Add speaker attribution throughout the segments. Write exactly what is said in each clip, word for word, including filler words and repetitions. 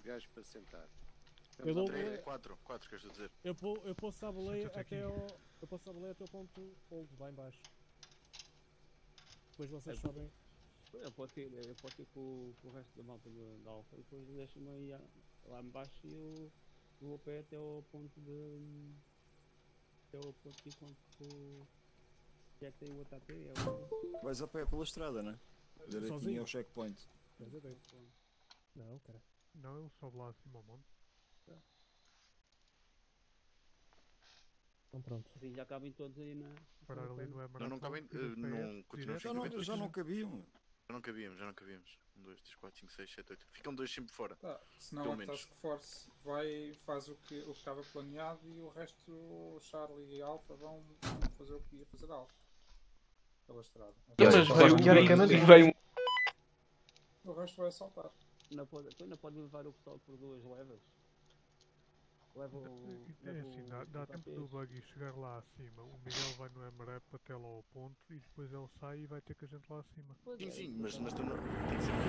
Speaker 1: gajos para sentar.
Speaker 2: Eu dou
Speaker 3: três, quatro, quatro, queres dizer?
Speaker 2: Eu, eu posso a baleia até ao. Eu posso a baleia até ao ponto old, lá em baixo. Depois vocês
Speaker 4: é,
Speaker 2: sabem.
Speaker 4: Eu posso ir, eu posso ir com, com o resto da malta da Alfa e depois deixa-me aí lá em baixo e eu vou a pé até ao ponto de. Até ao ponto de encontro com. Que é que tem o A T P? É o...
Speaker 5: Vais a pé pela estrada, né? Direitinho ao checkpoint.
Speaker 2: Não, cara.
Speaker 6: Não, ele sobe lá acima ao monte.
Speaker 2: Então pronto.
Speaker 4: Sim, já cabem todos aí na.
Speaker 6: Parar ali no Emerald.
Speaker 3: Não, não cabem. Uh, não, continuamos
Speaker 5: já, não, já não cabiam.
Speaker 3: Já não cabíamos, já não cabíamos. um, dois, três, quatro, cinco, seis, sete, oito. Ficam dois sempre fora.
Speaker 7: Tá, senão a Task Force vai, faz o que, o que estava planeado e o resto, o Charlie e a Alpha vão fazer o que ia fazer a Alpha. Pela estrada.
Speaker 8: Mas veio, veio...
Speaker 7: O resto vai assaltar.
Speaker 4: Não pode, não pode levar o pessoal por duas levas. Leva o.
Speaker 6: É assim, dá, dá tempo do buggy chegar lá acima. O Miguel vai no M-Rap até lá ao ponto e depois ele sai e vai ter que a gente lá acima.
Speaker 3: Sim, sim, mas, mas tu não. Tem que ser.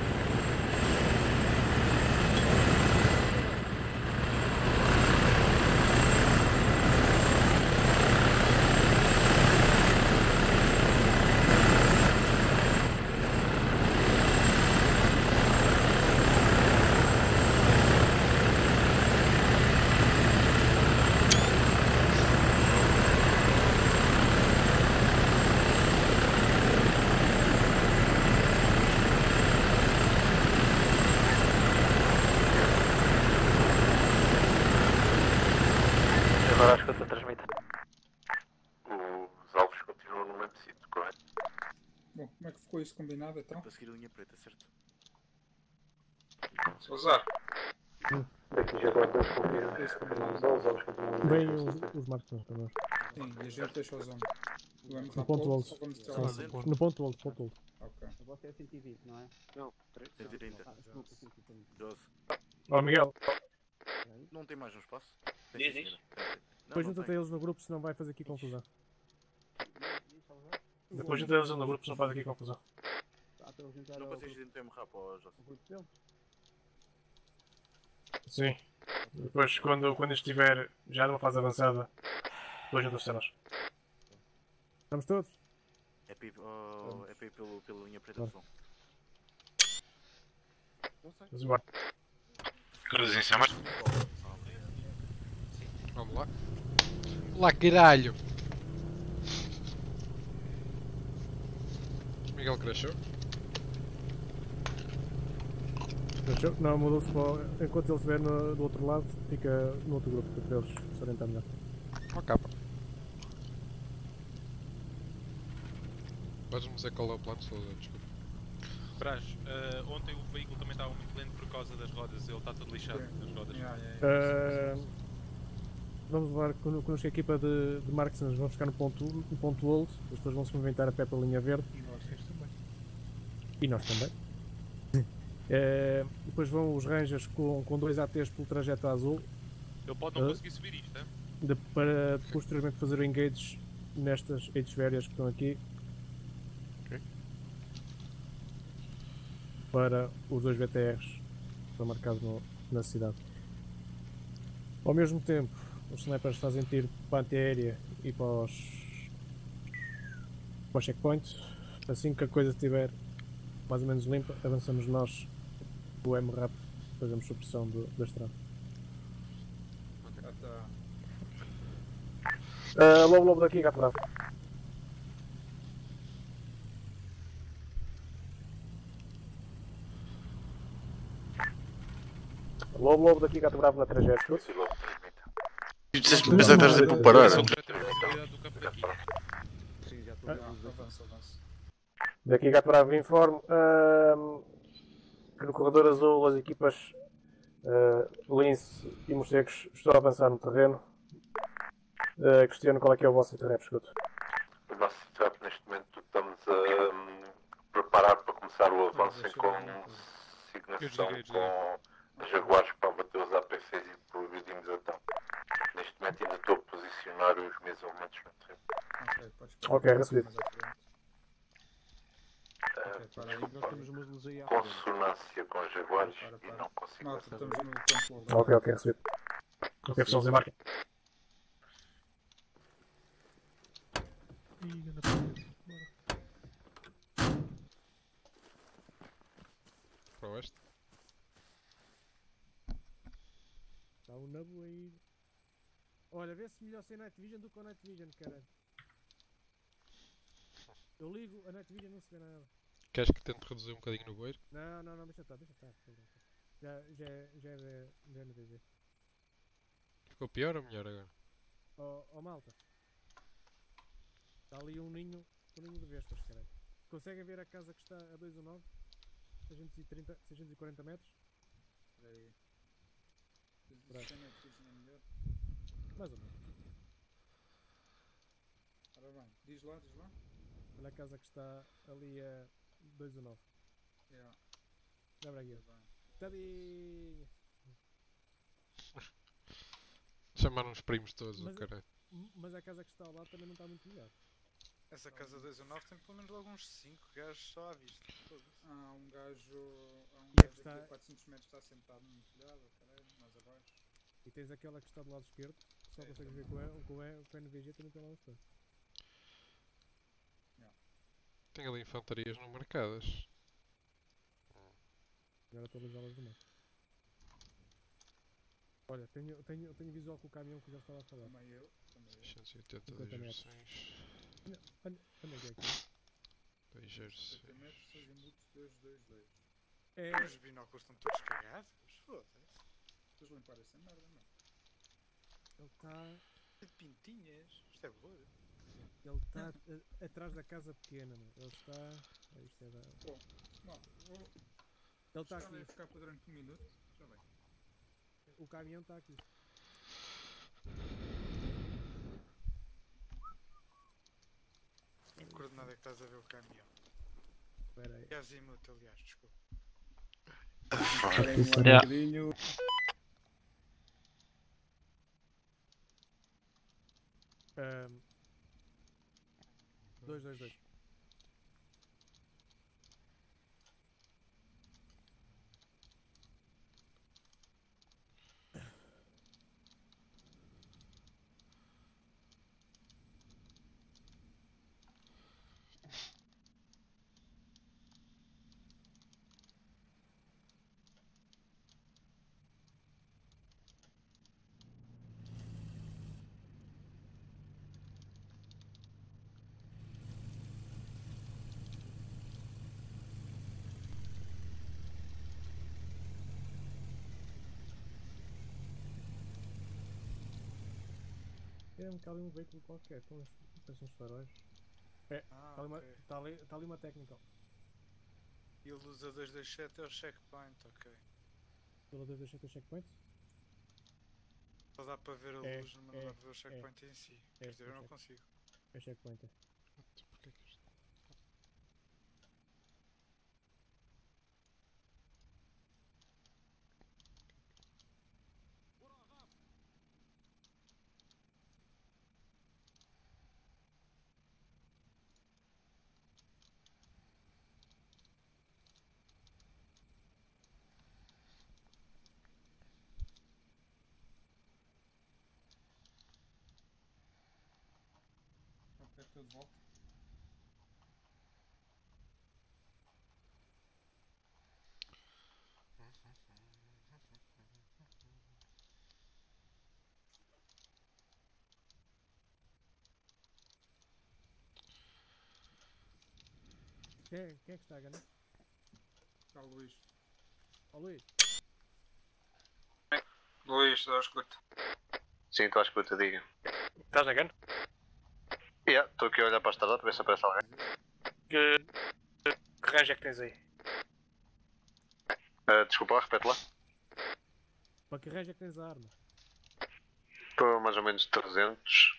Speaker 8: Agora acho que eu estou a transmitir.
Speaker 9: Os alvos continuam no mesmo sítio, correto?
Speaker 7: Bom, como é que ficou isso combinado então?
Speaker 3: Para seguir a linha preta, certo?
Speaker 7: Salazar.
Speaker 8: Daqui já agora dois confirmos. Os alvos continuam no
Speaker 2: Vêm
Speaker 8: mesmo
Speaker 2: os,
Speaker 8: sítio.
Speaker 2: os marcos para nós.
Speaker 7: Sim, e a gente deixa o zone.
Speaker 2: No ponto old. No ponto old, ponto old.
Speaker 7: Ok.
Speaker 4: Você é cento e vinte, não é?
Speaker 1: Não,
Speaker 3: cento e trinta.
Speaker 4: Ah, desculpa, cento e trinta.
Speaker 3: doze.
Speaker 6: Ó Miguel.
Speaker 3: Não tem mais um espaço?
Speaker 8: Diz, diz.
Speaker 2: Depois junta-te eles no grupo, senão vai fazer aqui confusão.
Speaker 6: Depois junta eles no grupo, senão faz aqui confusão.
Speaker 3: Não consegues dentro do M-Rap, ó José.
Speaker 6: Sim. Depois, quando, quando estiver já numa fase avançada, depois junta-se a nós.
Speaker 2: Estamos todos?
Speaker 3: É para ir, oh, é para ir pelo, pela linha preta de som.
Speaker 6: Vamos embora.
Speaker 10: Cruzinho, mas... Vamos lá. Lá, caralho! Miguel cresceu?
Speaker 2: Cresceu? Não, mudou-se para o... Enquanto ele estiver no, do outro lado, fica no outro grupo, para eles se orientar melhor.
Speaker 10: Ó capa. Podes-me dizer qual é o plano, só desculpa.
Speaker 11: Braz, uh, ontem o veículo também estava muito lento por causa das rodas, ele está todo lixado nas rodas.
Speaker 7: Yeah, yeah, yeah.
Speaker 2: Uh, vamos levar connosco a equipa de, de marksmen, vão ficar no ponto, no ponto old, depois vão se movimentar a pé pela linha verde.
Speaker 6: E vocês também.
Speaker 2: E nós também. uh, depois vão os rangers com, com dois A Ts pelo trajeto azul.
Speaker 11: Ele pode não
Speaker 2: uh,
Speaker 11: conseguir subir isto, é?
Speaker 2: de, para posteriormente fazer o engage nestas H férias que estão aqui.
Speaker 10: Ok.
Speaker 2: Para os dois B T Rs que estão marcados no, na cidade. Ao mesmo tempo, os snipers fazem tiro para a antiaérea e para os, para os checkpoints. Assim que a coisa estiver mais ou menos limpa, avançamos nós, o M-Rap, fazemos supressão do, da estrada.
Speaker 7: Já tá.
Speaker 2: Uh, lobo, lobo daqui, gato bravo. Lobo, lobo daqui, gato bravo na trajetória.
Speaker 3: E disseste-me pensar que estás a dizer para parar.
Speaker 11: Já temos visibilidade do campo daqui.
Speaker 7: Sim, já estou. Avança, avança.
Speaker 2: Daqui, gato bravo, informe uh, que no corredor azul as equipas uh, Lince e Morcegos estão a avançar no terreno. Uh, questiono qual é que é o vosso interesse, escuto.
Speaker 9: O nosso setup neste momento estamos a um, preparar para começar o avanço em consignação com Jaguares para bater os A P Cs e proibir de imediatão. Neste momento ainda estou a posicionar os meus elementos no terreno.
Speaker 7: Ok, podes
Speaker 2: Ok, recebido.
Speaker 7: mais à frente. Ok, para aí.
Speaker 4: Nós temos umas luzes aí à frente.
Speaker 9: Consonante distância com os jaguares
Speaker 7: Para,
Speaker 9: e
Speaker 7: para.
Speaker 9: não consigo
Speaker 7: Malta,
Speaker 9: acertar.
Speaker 7: estamos no templo.
Speaker 2: Ok, ok, recebido. Ok, pessoal, desembarquem.
Speaker 6: Ih, ganda parede. Bora.
Speaker 10: Para o oeste.
Speaker 1: Está um nabo aí. Olha, vê se melhor ser Night Vision do que o Night Vision, caralho. Eu ligo, a Night Vision não se vê nada.
Speaker 10: Queres que tente reduzir um bocadinho no bueiro?
Speaker 1: Não, não, não, deixa estar, deixa estar. Já, já, é- já é da- já é no D Z.
Speaker 10: Ficou pior ou melhor agora?
Speaker 1: Oh, oh malta. Está ali um ninho, um ninho de vespas, caralho. Conseguem ver a casa que está a dois um nove? seiscentos e trinta, seiscentos e quarenta metros?
Speaker 7: Espera aí.
Speaker 1: Pronto.
Speaker 7: Tem Night Vision é melhor.
Speaker 1: Mais ou menos.
Speaker 7: Ora bem, diz lá, diz lá.
Speaker 1: Olha a casa que está ali a dois um nove.
Speaker 7: Yeah.
Speaker 1: Lembra aqui.
Speaker 7: Tá bem.
Speaker 1: Tadinha!
Speaker 10: Chamaram os primos todos, o
Speaker 1: Mas,
Speaker 10: caralho.
Speaker 1: mas a casa que está ao lado também não está muito melhor.
Speaker 11: Essa casa dois um nove tem pelo menos logo uns cinco gajos só à vista. Foda-se.
Speaker 7: Há um gajo, há um
Speaker 1: E a
Speaker 7: gajo
Speaker 1: que
Speaker 7: aqui
Speaker 1: está-
Speaker 7: a quatrocentos metros está sentado num telhado, caralho, mais abaixo.
Speaker 1: E tens aquela que está do lado esquerdo, que só
Speaker 7: É,
Speaker 1: consegues ver
Speaker 7: também.
Speaker 1: com, a, com, a, com o N V G também tem lá um esquerdo.
Speaker 10: Tem ali infantarias não marcadas.
Speaker 1: Agora estou a visualizá-las do mapa. Olha, tenho, tenho, tenho visual com o caminhão que já estava a falar.
Speaker 7: Também eu, também eu.
Speaker 10: seiscentos e oitenta
Speaker 1: cinquenta metros.
Speaker 10: versões.
Speaker 1: Olha, olha, olha aqui, aqui.
Speaker 10: dois zero
Speaker 7: cinquenta
Speaker 10: seis.
Speaker 7: metros, seis minutos, dois dois dois.
Speaker 1: É,
Speaker 11: Os binóculos estão todos cagados? Foda-se.
Speaker 7: Depois limpar essa merda, mano.
Speaker 1: ele está
Speaker 11: Que pintinhas. Isto é boa.
Speaker 1: ele está a- atrás da casa pequena, mano. Ele está... Ah, isto é da...
Speaker 7: Bom, vou
Speaker 1: Ele está
Speaker 7: estar
Speaker 1: aqui.
Speaker 7: a ficar para durante um minuto. Já bem.
Speaker 1: O caminhão está aqui.
Speaker 11: Em que coordenada é que estás a ver o caminhão?
Speaker 1: Espera aí.
Speaker 11: É azimuth, aliás, desculpa.
Speaker 5: Esperem-me lá um
Speaker 11: Yeah.
Speaker 5: bocadinho.
Speaker 1: Ahm, dois, dois, dois. É um bocado um veículo qualquer, com uns, parece uns faróis. É,
Speaker 11: Ah,
Speaker 1: está ali, uma-
Speaker 11: ok.
Speaker 1: tá ali, tá ali uma técnica.
Speaker 11: E ele usa dois dois sete é o checkpoint, ok.
Speaker 1: Pela dois dois sete checkpoint?
Speaker 11: Só dá para ver a
Speaker 1: É,
Speaker 11: luz, mas não
Speaker 1: é,
Speaker 11: dá para ver o checkpoint em si.
Speaker 1: é,
Speaker 11: Quer dizer, eu
Speaker 1: é
Speaker 11: não
Speaker 1: check-
Speaker 11: consigo.
Speaker 1: É checkpoint. é.
Speaker 10: Porquê que isto-
Speaker 7: Ok, estou de volta.
Speaker 1: Quem, é- quem é que está a ganhar?
Speaker 7: Está o Luís.
Speaker 1: Ó Luís,
Speaker 7: Luís, estou a escuta.
Speaker 8: Sim, estou à escuta, diga.
Speaker 2: Estás na gun?
Speaker 8: Yeah, estou aqui a olhar para a estrada para ver se aparece alguém.
Speaker 2: Que, que range é que tens aí?
Speaker 8: Ah, desculpa, repete lá.
Speaker 1: para que range é que tens a arma?
Speaker 8: Estou a mais ou menos trezentos.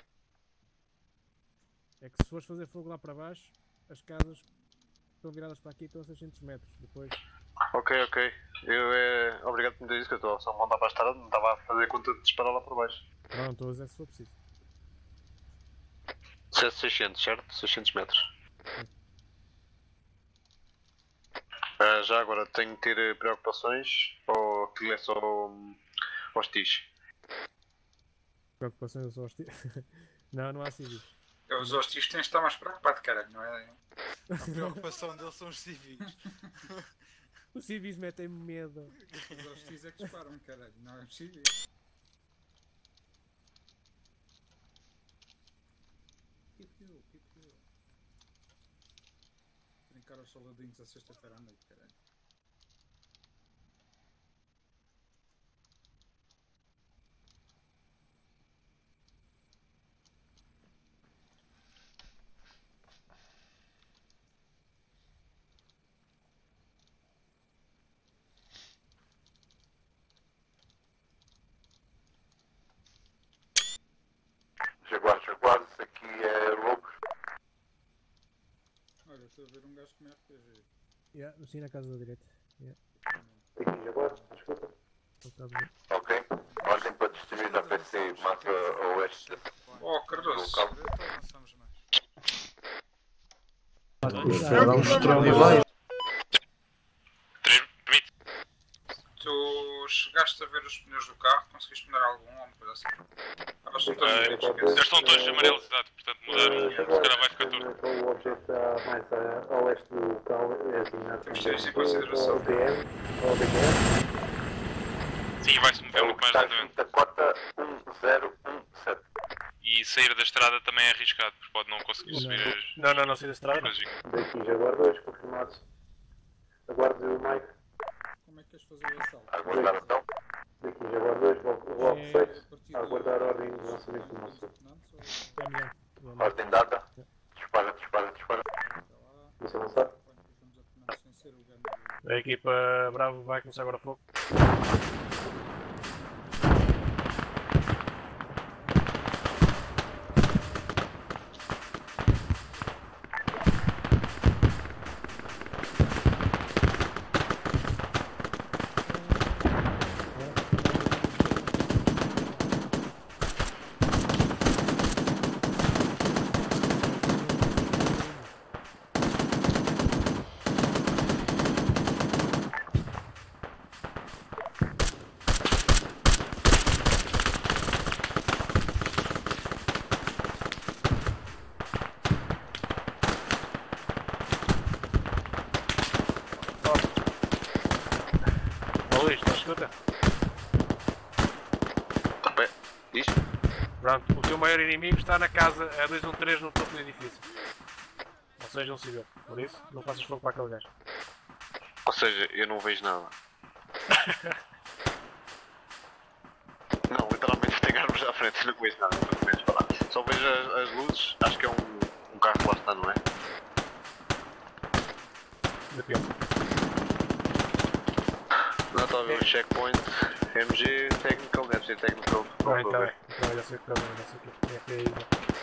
Speaker 1: É que se fores fazer fogo lá para baixo, as casas que estão viradas para aqui estão a seiscentos metros. Depois,
Speaker 8: Ok, ok. Eu é. Obrigado por me dizer isso, que eu estou só a mandar para a estrada, não estava a fazer conta de disparar lá por baixo.
Speaker 1: não, estou a dizer se for preciso.
Speaker 8: seiscentos, certo? seiscentos metros. Ah, já agora, tenho que ter preocupações ou aquilo é só hum, hostis?
Speaker 1: Preocupações aos hostis. Não, não há civis.
Speaker 7: Os hostis têm de estar mais preocupados, caralho, não é?
Speaker 5: A preocupação deles são os civis.
Speaker 1: Os civis metem-me medo.
Speaker 7: Os hostis é que disparam, caralho, não é os civis. Piu-piu, piu-piu. Brincar aos soldadinhos à sexta-feira à noite, caralho.
Speaker 9: Jaguar, Jaguar, isso aqui é Lobos.
Speaker 7: Olha, estou a ver um gajo com R P G.
Speaker 1: Yeah, sim, na casa da direita. Yeah.
Speaker 9: Aqui, Jaguar, desculpa.
Speaker 1: Ele tá bem.
Speaker 9: Ok. Ordem para destruir a P C, mapa a oeste.
Speaker 7: Oh, Cardoso.
Speaker 9: Local.
Speaker 5: Então avançamos mais.
Speaker 7: Tu chegaste a ver os pneus do carro, conseguiste mudar algum ou uma coisa assim? Estavas só todos
Speaker 11: Ah,
Speaker 7: pretos,
Speaker 11: eles
Speaker 7: esquece.
Speaker 11: estão todos amarelos, exato, portanto mudar um, se calhar vai ficar tudo.
Speaker 2: O objeto está mais a, a oeste do local, é designado
Speaker 7: Temos de ter isso em consideração.
Speaker 2: O D M, o B M.
Speaker 11: Sim, vai-se mover muito mais lentamente.
Speaker 9: Da cota um zero um sete.
Speaker 11: E sair da estrada também é arriscado, porque pode não conseguir subir as.
Speaker 2: Não, não, não sei da estrada.
Speaker 11: coisas.
Speaker 2: Daqui, Jaguar dois, confirmado. Aguarde o Mike.
Speaker 7: Como é que queres fazer o assalto?
Speaker 9: Aguardar então.
Speaker 2: Daqui, Jaguar dois, logo
Speaker 1: É,
Speaker 2: seis.
Speaker 7: A partir
Speaker 2: Aguardar a ordem de lançamento de
Speaker 7: lançamento.
Speaker 2: moço.
Speaker 1: É melhor. É melhor.
Speaker 9: Ordem dada. Dispara, dispara, dispara.
Speaker 2: Deixa eu lançar. A equipa Bravo vai começar agora fogo. Ó Luís, não escuta?
Speaker 8: Bem, diz?
Speaker 2: Pronto, o teu maior inimigo está na casa a dois um três no topo do edifício. Ou seja, um civil. Por isso, não faças fogo para aquele gajo.
Speaker 8: Ou seja, eu não vejo nada. Não, literalmente tem armas à frente, não vejo nada, pelo menos falar. Só vejo as, as luzes, acho que é um, um carro que lá está, não é?
Speaker 2: Depende.
Speaker 8: Não está a ver um checkpoint, M G, technical, deve ser technical.
Speaker 2: Está bem, está bem. Então, já sei o que está bem, já sei o que é que é isso.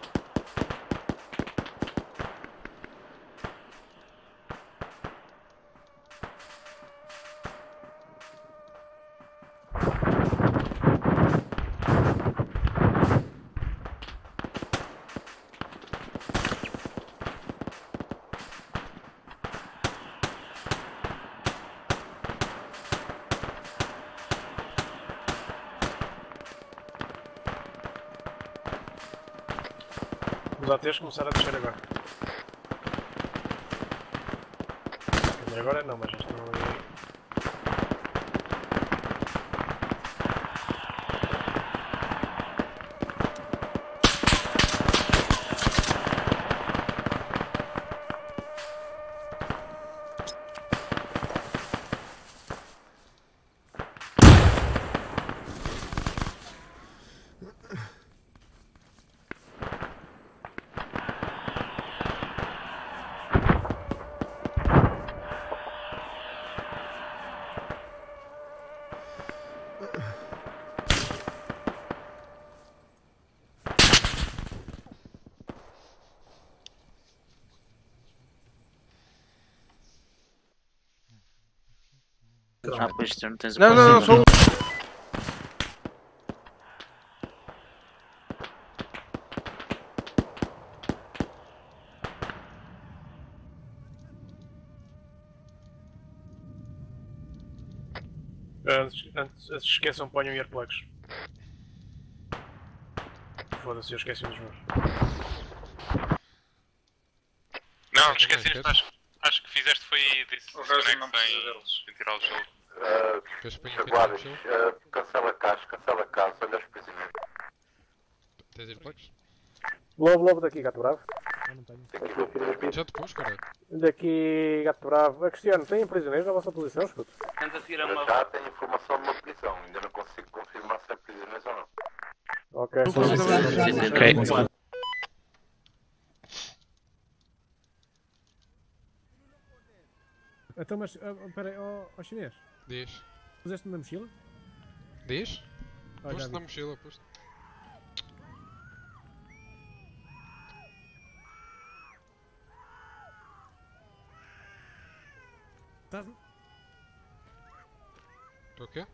Speaker 2: Os A Ts começaram a descer agora. Quer dizer, agora não, mas já estão ali.
Speaker 12: Ah, pois tu não tens o
Speaker 13: Não, não, não,
Speaker 12: passivo,
Speaker 13: sou.
Speaker 2: antes, antes, antes esqueçam, ponham earplugs. Foda-se, eu esqueci dos meus.
Speaker 11: Não, não te esqueceste, acho, acho que fizeste foi desse
Speaker 7: O resto não
Speaker 11: desconecto
Speaker 7: precisa
Speaker 11: em,
Speaker 7: deles.
Speaker 11: em tirar o gelo.
Speaker 9: Uh, Jaguares, uh, cancela a caixa, cancela a casa, olha os prisioneiros.
Speaker 10: Tens earplugs?
Speaker 2: Lobo, lobo daqui, gato bravo.
Speaker 1: Eu não tenho.
Speaker 10: Já te pus, cara?
Speaker 2: Daqui, gato bravo. A Cristiano, tem prisioneiros na vossa posição, escuta?
Speaker 8: Tenta tirar
Speaker 9: Para
Speaker 8: uma.
Speaker 9: já tenho informação de uma prisão, ainda não consigo confirmar se é prisioneiros ou não.
Speaker 2: Ok.
Speaker 12: Ok.
Speaker 1: Então, mas, ah, peraí, ó oh, chinês.
Speaker 10: Diz.
Speaker 1: Puseste-me na mochila?
Speaker 10: Diz?
Speaker 1: Ah, já
Speaker 10: Posto
Speaker 1: vi.
Speaker 10: na mochila, posto.
Speaker 1: Estás...
Speaker 10: Estou o quê?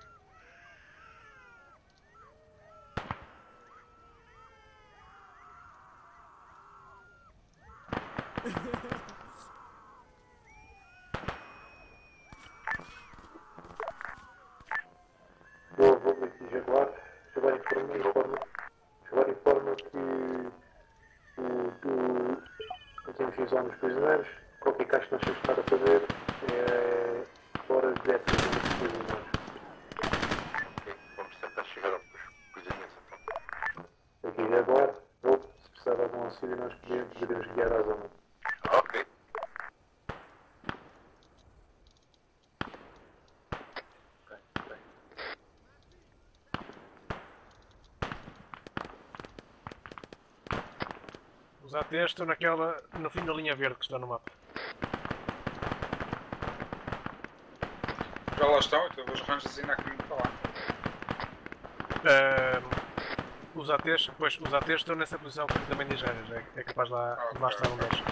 Speaker 2: Vou, vou aqui, Jaguar. Jaguar informa, informa. Jaguar informa que o, o, a transmissão dos prisioneiros, qualquer caixa que nós temos que estar a fazer é fora dessas prisioneiros.
Speaker 9: Ok, vamos tentar chegar aos prisioneiros então.
Speaker 2: Aqui, Jaguar, vou, se precisar de algum auxílio, nós podemos, podemos guiar à zona.
Speaker 9: Ok.
Speaker 2: Os A Ts estão naquela, no fim da linha verde que está no mapa.
Speaker 7: Já lá estão, então os Rangers ainda há caminho para lá.
Speaker 2: Uh, os A Ts, pois, os A Ts estão nessa posição que também diz Rangers, é, é capaz de lá,
Speaker 7: Ah,
Speaker 2: de lá
Speaker 7: ok,
Speaker 2: estar um
Speaker 7: ok.
Speaker 2: deles.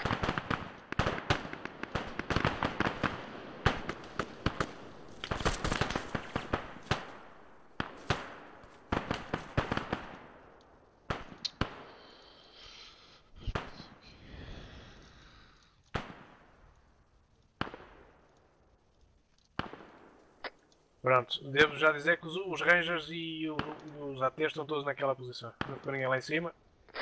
Speaker 2: Pronto, devo já dizer que os, os Rangers e o, os A Ts estão todos naquela posição. Não ficou ninguém lá em cima.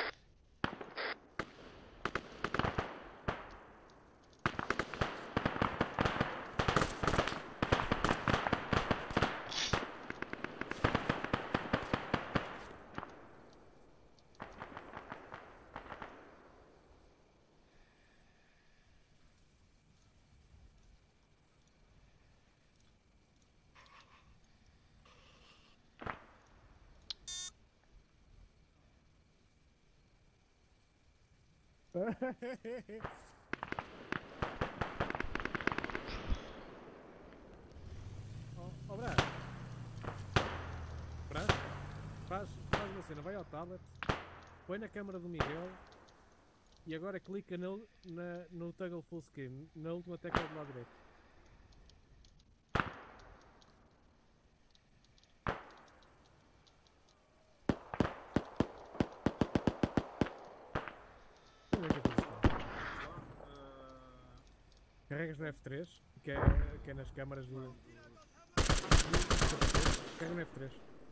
Speaker 1: Oh, oh Brás. Brás? Faz, faz uma cena, vai ao tablet, põe na câmara do Miguel e agora clica no, na, no toggle full screen, na última tecla do lado direito. Como é que eu fiz isto? Carregas no F três, que é, que é nas câmaras do... Carrega no F três.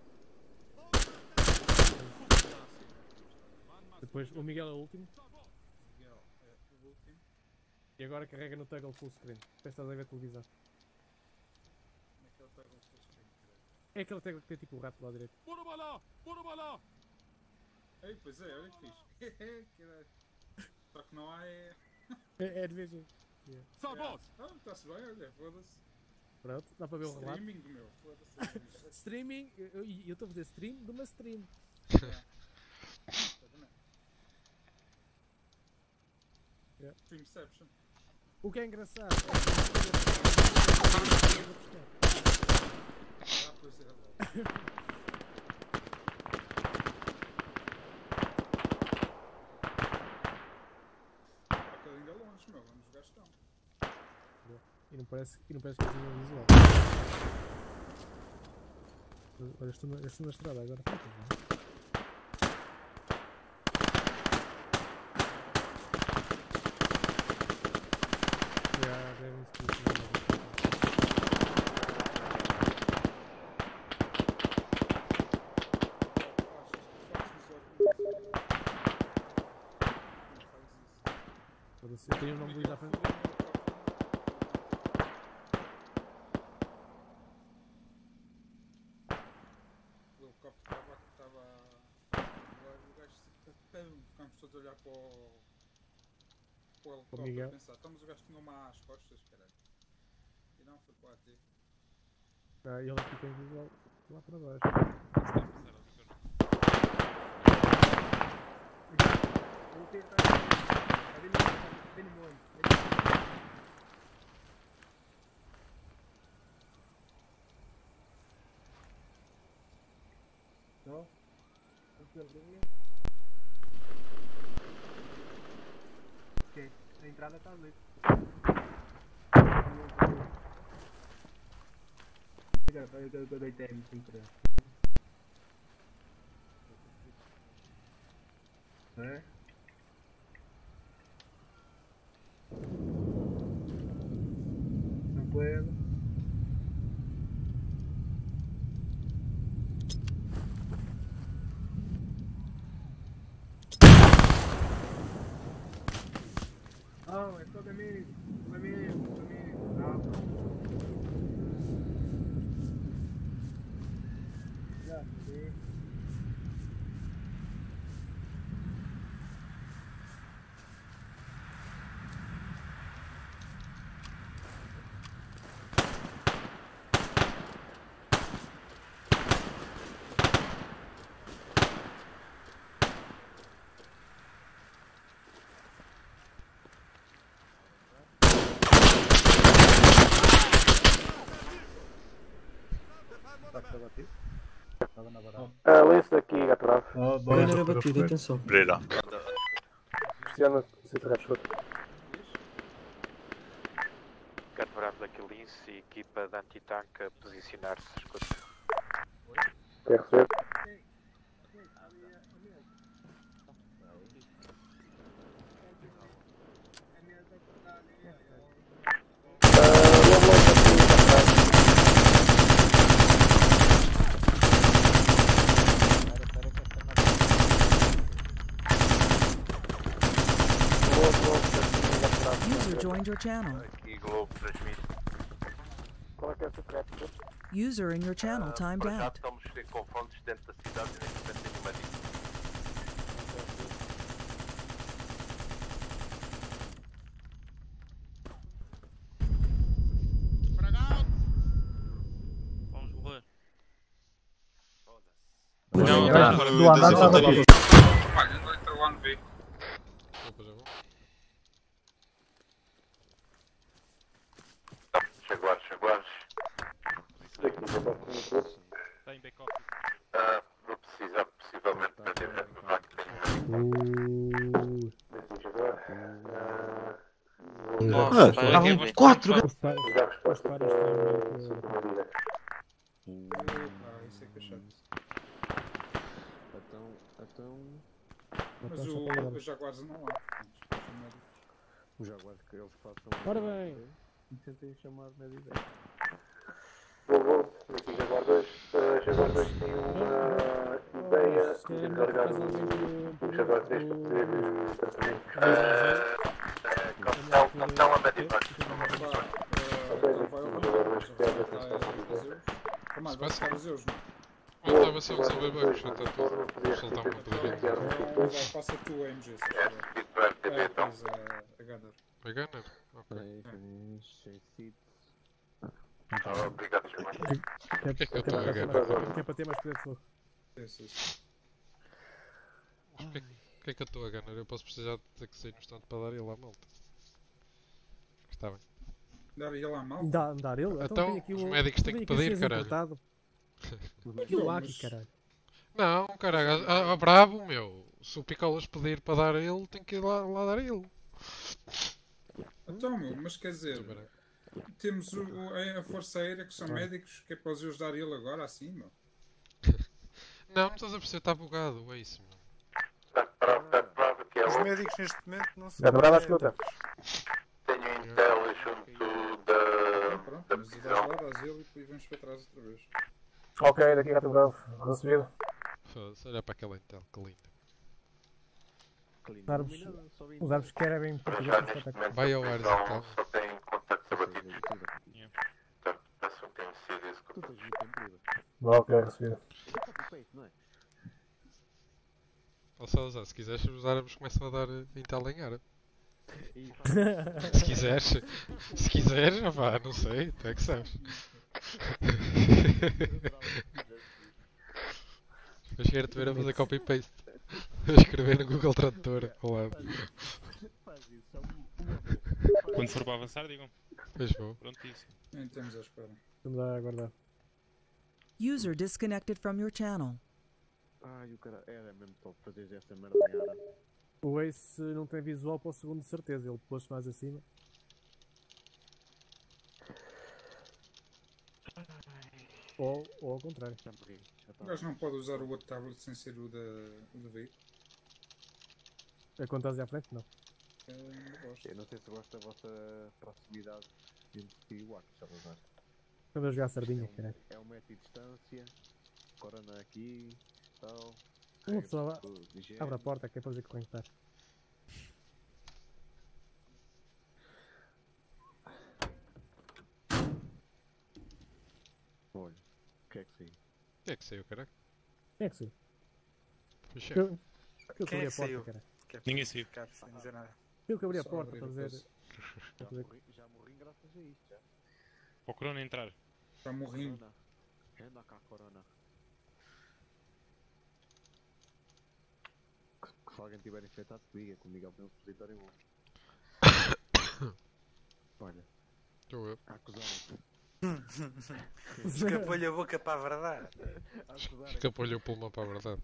Speaker 1: Depois o Miguel é o último.
Speaker 7: Miguel é o último.
Speaker 1: E agora carrega no toggle full screen. Parece que estás a ver televisão.
Speaker 7: Como é que ele pega o full screen?
Speaker 1: É aquele toggle que tem tipo o rato lá direito.
Speaker 7: Bora lá! Bora lá! Ei, pois é, olha que fixe. Caralho. Só que não há é...
Speaker 1: É, é de vez em... Yeah.
Speaker 7: Sabot! Ah, está-se bem, olha, foda-se.
Speaker 1: Pronto, dá para ver o relato.
Speaker 7: Streaming, meu, foda-se.
Speaker 1: Streaming, eu eu estou a fazer stream de uma stream. Yeah.
Speaker 7: Streamception.
Speaker 1: O que é engraçado é
Speaker 7: Ah, pois é, logo. Aquele ainda é longe, meu, onde os gajos estão.
Speaker 1: E não parece, e não parece que é visual. Olha, estou na, estou na estrada agora. Yeah, devem se Foda-se, eu tenho o nome do Luís à frente.
Speaker 7: O helicóptero estava a voar e o gajo ficámos todos a olhar para o, para o helicóptero a pensar, estamos o gajo tinha uma às costas, caralho. E não, foi para a T.
Speaker 1: Ah, ele aqui tem visual lá para baixo.
Speaker 13: Não? Ok, a entrada está ali. Eu deitei M cinco três. É? Tranquilo. Oh, é só caminho, caminho, caminho. Não. Já, sim.
Speaker 2: Ah, lê-se daqui, gato bravo.
Speaker 13: Oh, banner abatido, atenção.
Speaker 3: Pereira.
Speaker 2: Cristiano, se tiver escuta.
Speaker 12: Gato Bravo daqui Lince e equipa de antitanque a posicionar-se. Escuta.
Speaker 2: Quer receber?
Speaker 14: User joined your channel.
Speaker 9: Aqui Globo transmite.
Speaker 2: Qual é que é o secreto?
Speaker 14: User in your channel timed
Speaker 9: Para já
Speaker 14: out.
Speaker 9: estamos sem confrontos dentro da cidade e neste momento tem uma dica.
Speaker 12: Vamos morrer.
Speaker 3: Não,
Speaker 1: tá.
Speaker 3: agora
Speaker 1: Do andar
Speaker 3: das
Speaker 1: tá
Speaker 3: infantarias.
Speaker 7: Olha, não entra lá no B.
Speaker 9: Jaguares, Jaguares.
Speaker 12: Tem backup.
Speaker 9: Ah, vou precisar possivelmente para ter a que tenho.
Speaker 1: Ah,
Speaker 12: ah,
Speaker 1: quatro!
Speaker 2: Já resposta
Speaker 1: Para
Speaker 2: para
Speaker 1: extremamente.
Speaker 7: Ah, isso é que é chato.
Speaker 13: Então, então...
Speaker 7: Mas o, os Jaguares não há.
Speaker 13: Os Jaguares que eles façam...
Speaker 1: Ora bem.
Speaker 13: E tentem chamar médico.
Speaker 2: Vou, vou. Aqui Jaguar dois. Jaguar dois tem uma ideia de carregar o Jaguar três para poder tratamento.
Speaker 9: Capitão, capitão a medivac.
Speaker 7: Vai ficar os eus, não?
Speaker 10: Não, estava só a saber bem, já está tudo. Soltar uma poderia.
Speaker 7: Então vai, passa tu a M G, se
Speaker 9: É,
Speaker 7: for.
Speaker 9: speed para R T B
Speaker 7: É,
Speaker 9: então.
Speaker 7: pois a, a Gunner.
Speaker 10: É Gunner? Ok.
Speaker 9: Ah, obrigado, Jaguar.
Speaker 10: O que é que eu estou a
Speaker 1: Que
Speaker 10: Gunner?
Speaker 1: é para ter mais poder de fogo.
Speaker 7: Isso, isso.
Speaker 10: Mas o que é que- o que é que eu estou a Gunner? Eu posso precisar de ter que sair no instante para dar ele à malta. Está bem.
Speaker 7: Dar ele à mão?
Speaker 1: Dá, dar ele?
Speaker 10: Então,
Speaker 1: tem aqui
Speaker 10: os
Speaker 1: o-
Speaker 10: médicos têm
Speaker 1: tem
Speaker 10: que
Speaker 1: aqui
Speaker 10: pedir,
Speaker 1: seis
Speaker 10: caralho.
Speaker 1: importado. E o Aki, caralho.
Speaker 10: Não, caralho, a, a bravo, meu. Se o Picolas pedir para dar a ele, tem que ir lá, lá dar a ele.
Speaker 7: Então, meu, mas quer dizer, temos o, o- a Força Aérea que são médicos, que é para os ajudar ele agora assim, meu.
Speaker 10: Não, não estás a perceber, está bugado, é isso, meu.
Speaker 5: Os médicos neste momento não são.
Speaker 2: Gato bravo à escuta.
Speaker 9: Tenho intel junto da,
Speaker 7: Pronto,
Speaker 9: da
Speaker 7: mas dás
Speaker 9: prisão.
Speaker 7: lá, dás ele e depois vamos para trás outra vez.
Speaker 2: Ok, daqui Gato Bravo. Recebido.
Speaker 10: Foda-se, olha para aquela Intel, que linda.
Speaker 2: Os árvores, os árvores que era bem
Speaker 9: Para
Speaker 2: português.
Speaker 9: já
Speaker 2: para
Speaker 9: neste
Speaker 2: atacar.
Speaker 9: momento
Speaker 10: Vai
Speaker 9: a
Speaker 10: ao ar,
Speaker 9: prisão
Speaker 10: então.
Speaker 9: só tem contactos abatidos. Portanto, peço que tenha sido isso que eu
Speaker 2: Ok, recebido.
Speaker 10: Ou só usar, se quiseres, os árabes começam a dar eh, intel em árabe. Se quiseres, se quiseres, opá, não sei, tu é que sabes. Depois quero-te ver a fazer copy-paste. A escrever no Google Tradutor ao lado.
Speaker 11: Quando for para avançar, digam.
Speaker 10: Pois vou.
Speaker 11: Prontíssimo.
Speaker 7: Nem temos à espera.
Speaker 1: Vamos lá aguardar.
Speaker 14: User disconnected from your channel.
Speaker 15: Ai, o cara era mesmo top fazer esta merda em árabe.
Speaker 1: O Ace não tem visual para o segundo de certeza, ele pôs mais acima. Ou, ou ao contrário.
Speaker 7: O gajo não pode usar o outro tablet sem ser o da, o da veículo.
Speaker 1: É quando estás à frente? Não.
Speaker 7: É, não gosto.
Speaker 15: Eu não sei se gosto da vossa proximidade entre ti e o Aki, Salazar.
Speaker 1: Quando eu jogar sardinha, caralho.
Speaker 15: É um metro de distância, corona aqui, tal.
Speaker 1: Uma pessoa lá,
Speaker 15: tudo ligeiro.
Speaker 1: abre a porta que é para dizer que conectar.
Speaker 15: Olha, o que é que saiu?
Speaker 10: O que é que saiu, caralho?
Speaker 1: Quem é que saiu?
Speaker 10: O chefe.
Speaker 1: Eu, eu
Speaker 5: Quem
Speaker 1: abri
Speaker 5: é
Speaker 1: a
Speaker 5: que
Speaker 1: porta,
Speaker 5: saiu?
Speaker 1: cara.
Speaker 5: Que é para
Speaker 11: Ninguém saiu.
Speaker 5: ficar sem dizer nada.
Speaker 1: Eu que abri a
Speaker 7: Só
Speaker 1: porta
Speaker 7: abrir
Speaker 1: para
Speaker 7: a
Speaker 1: dizer.
Speaker 7: coisa.
Speaker 15: Já
Speaker 1: para dizer-
Speaker 15: morri, já morri graças a isto, já.
Speaker 11: Para o Corona entrar.
Speaker 7: Já morri.
Speaker 15: Corona. Anda cá, corona. Se alguém tiver infectado, diga que o Miguel tem um supositório bom. Olha,
Speaker 10: Estou eu.
Speaker 15: acusaram-te.
Speaker 5: Escapou-lhe a boca para a verdade.
Speaker 15: Acusaram-te.
Speaker 10: Escapou-lhe o pulmão para a verdade.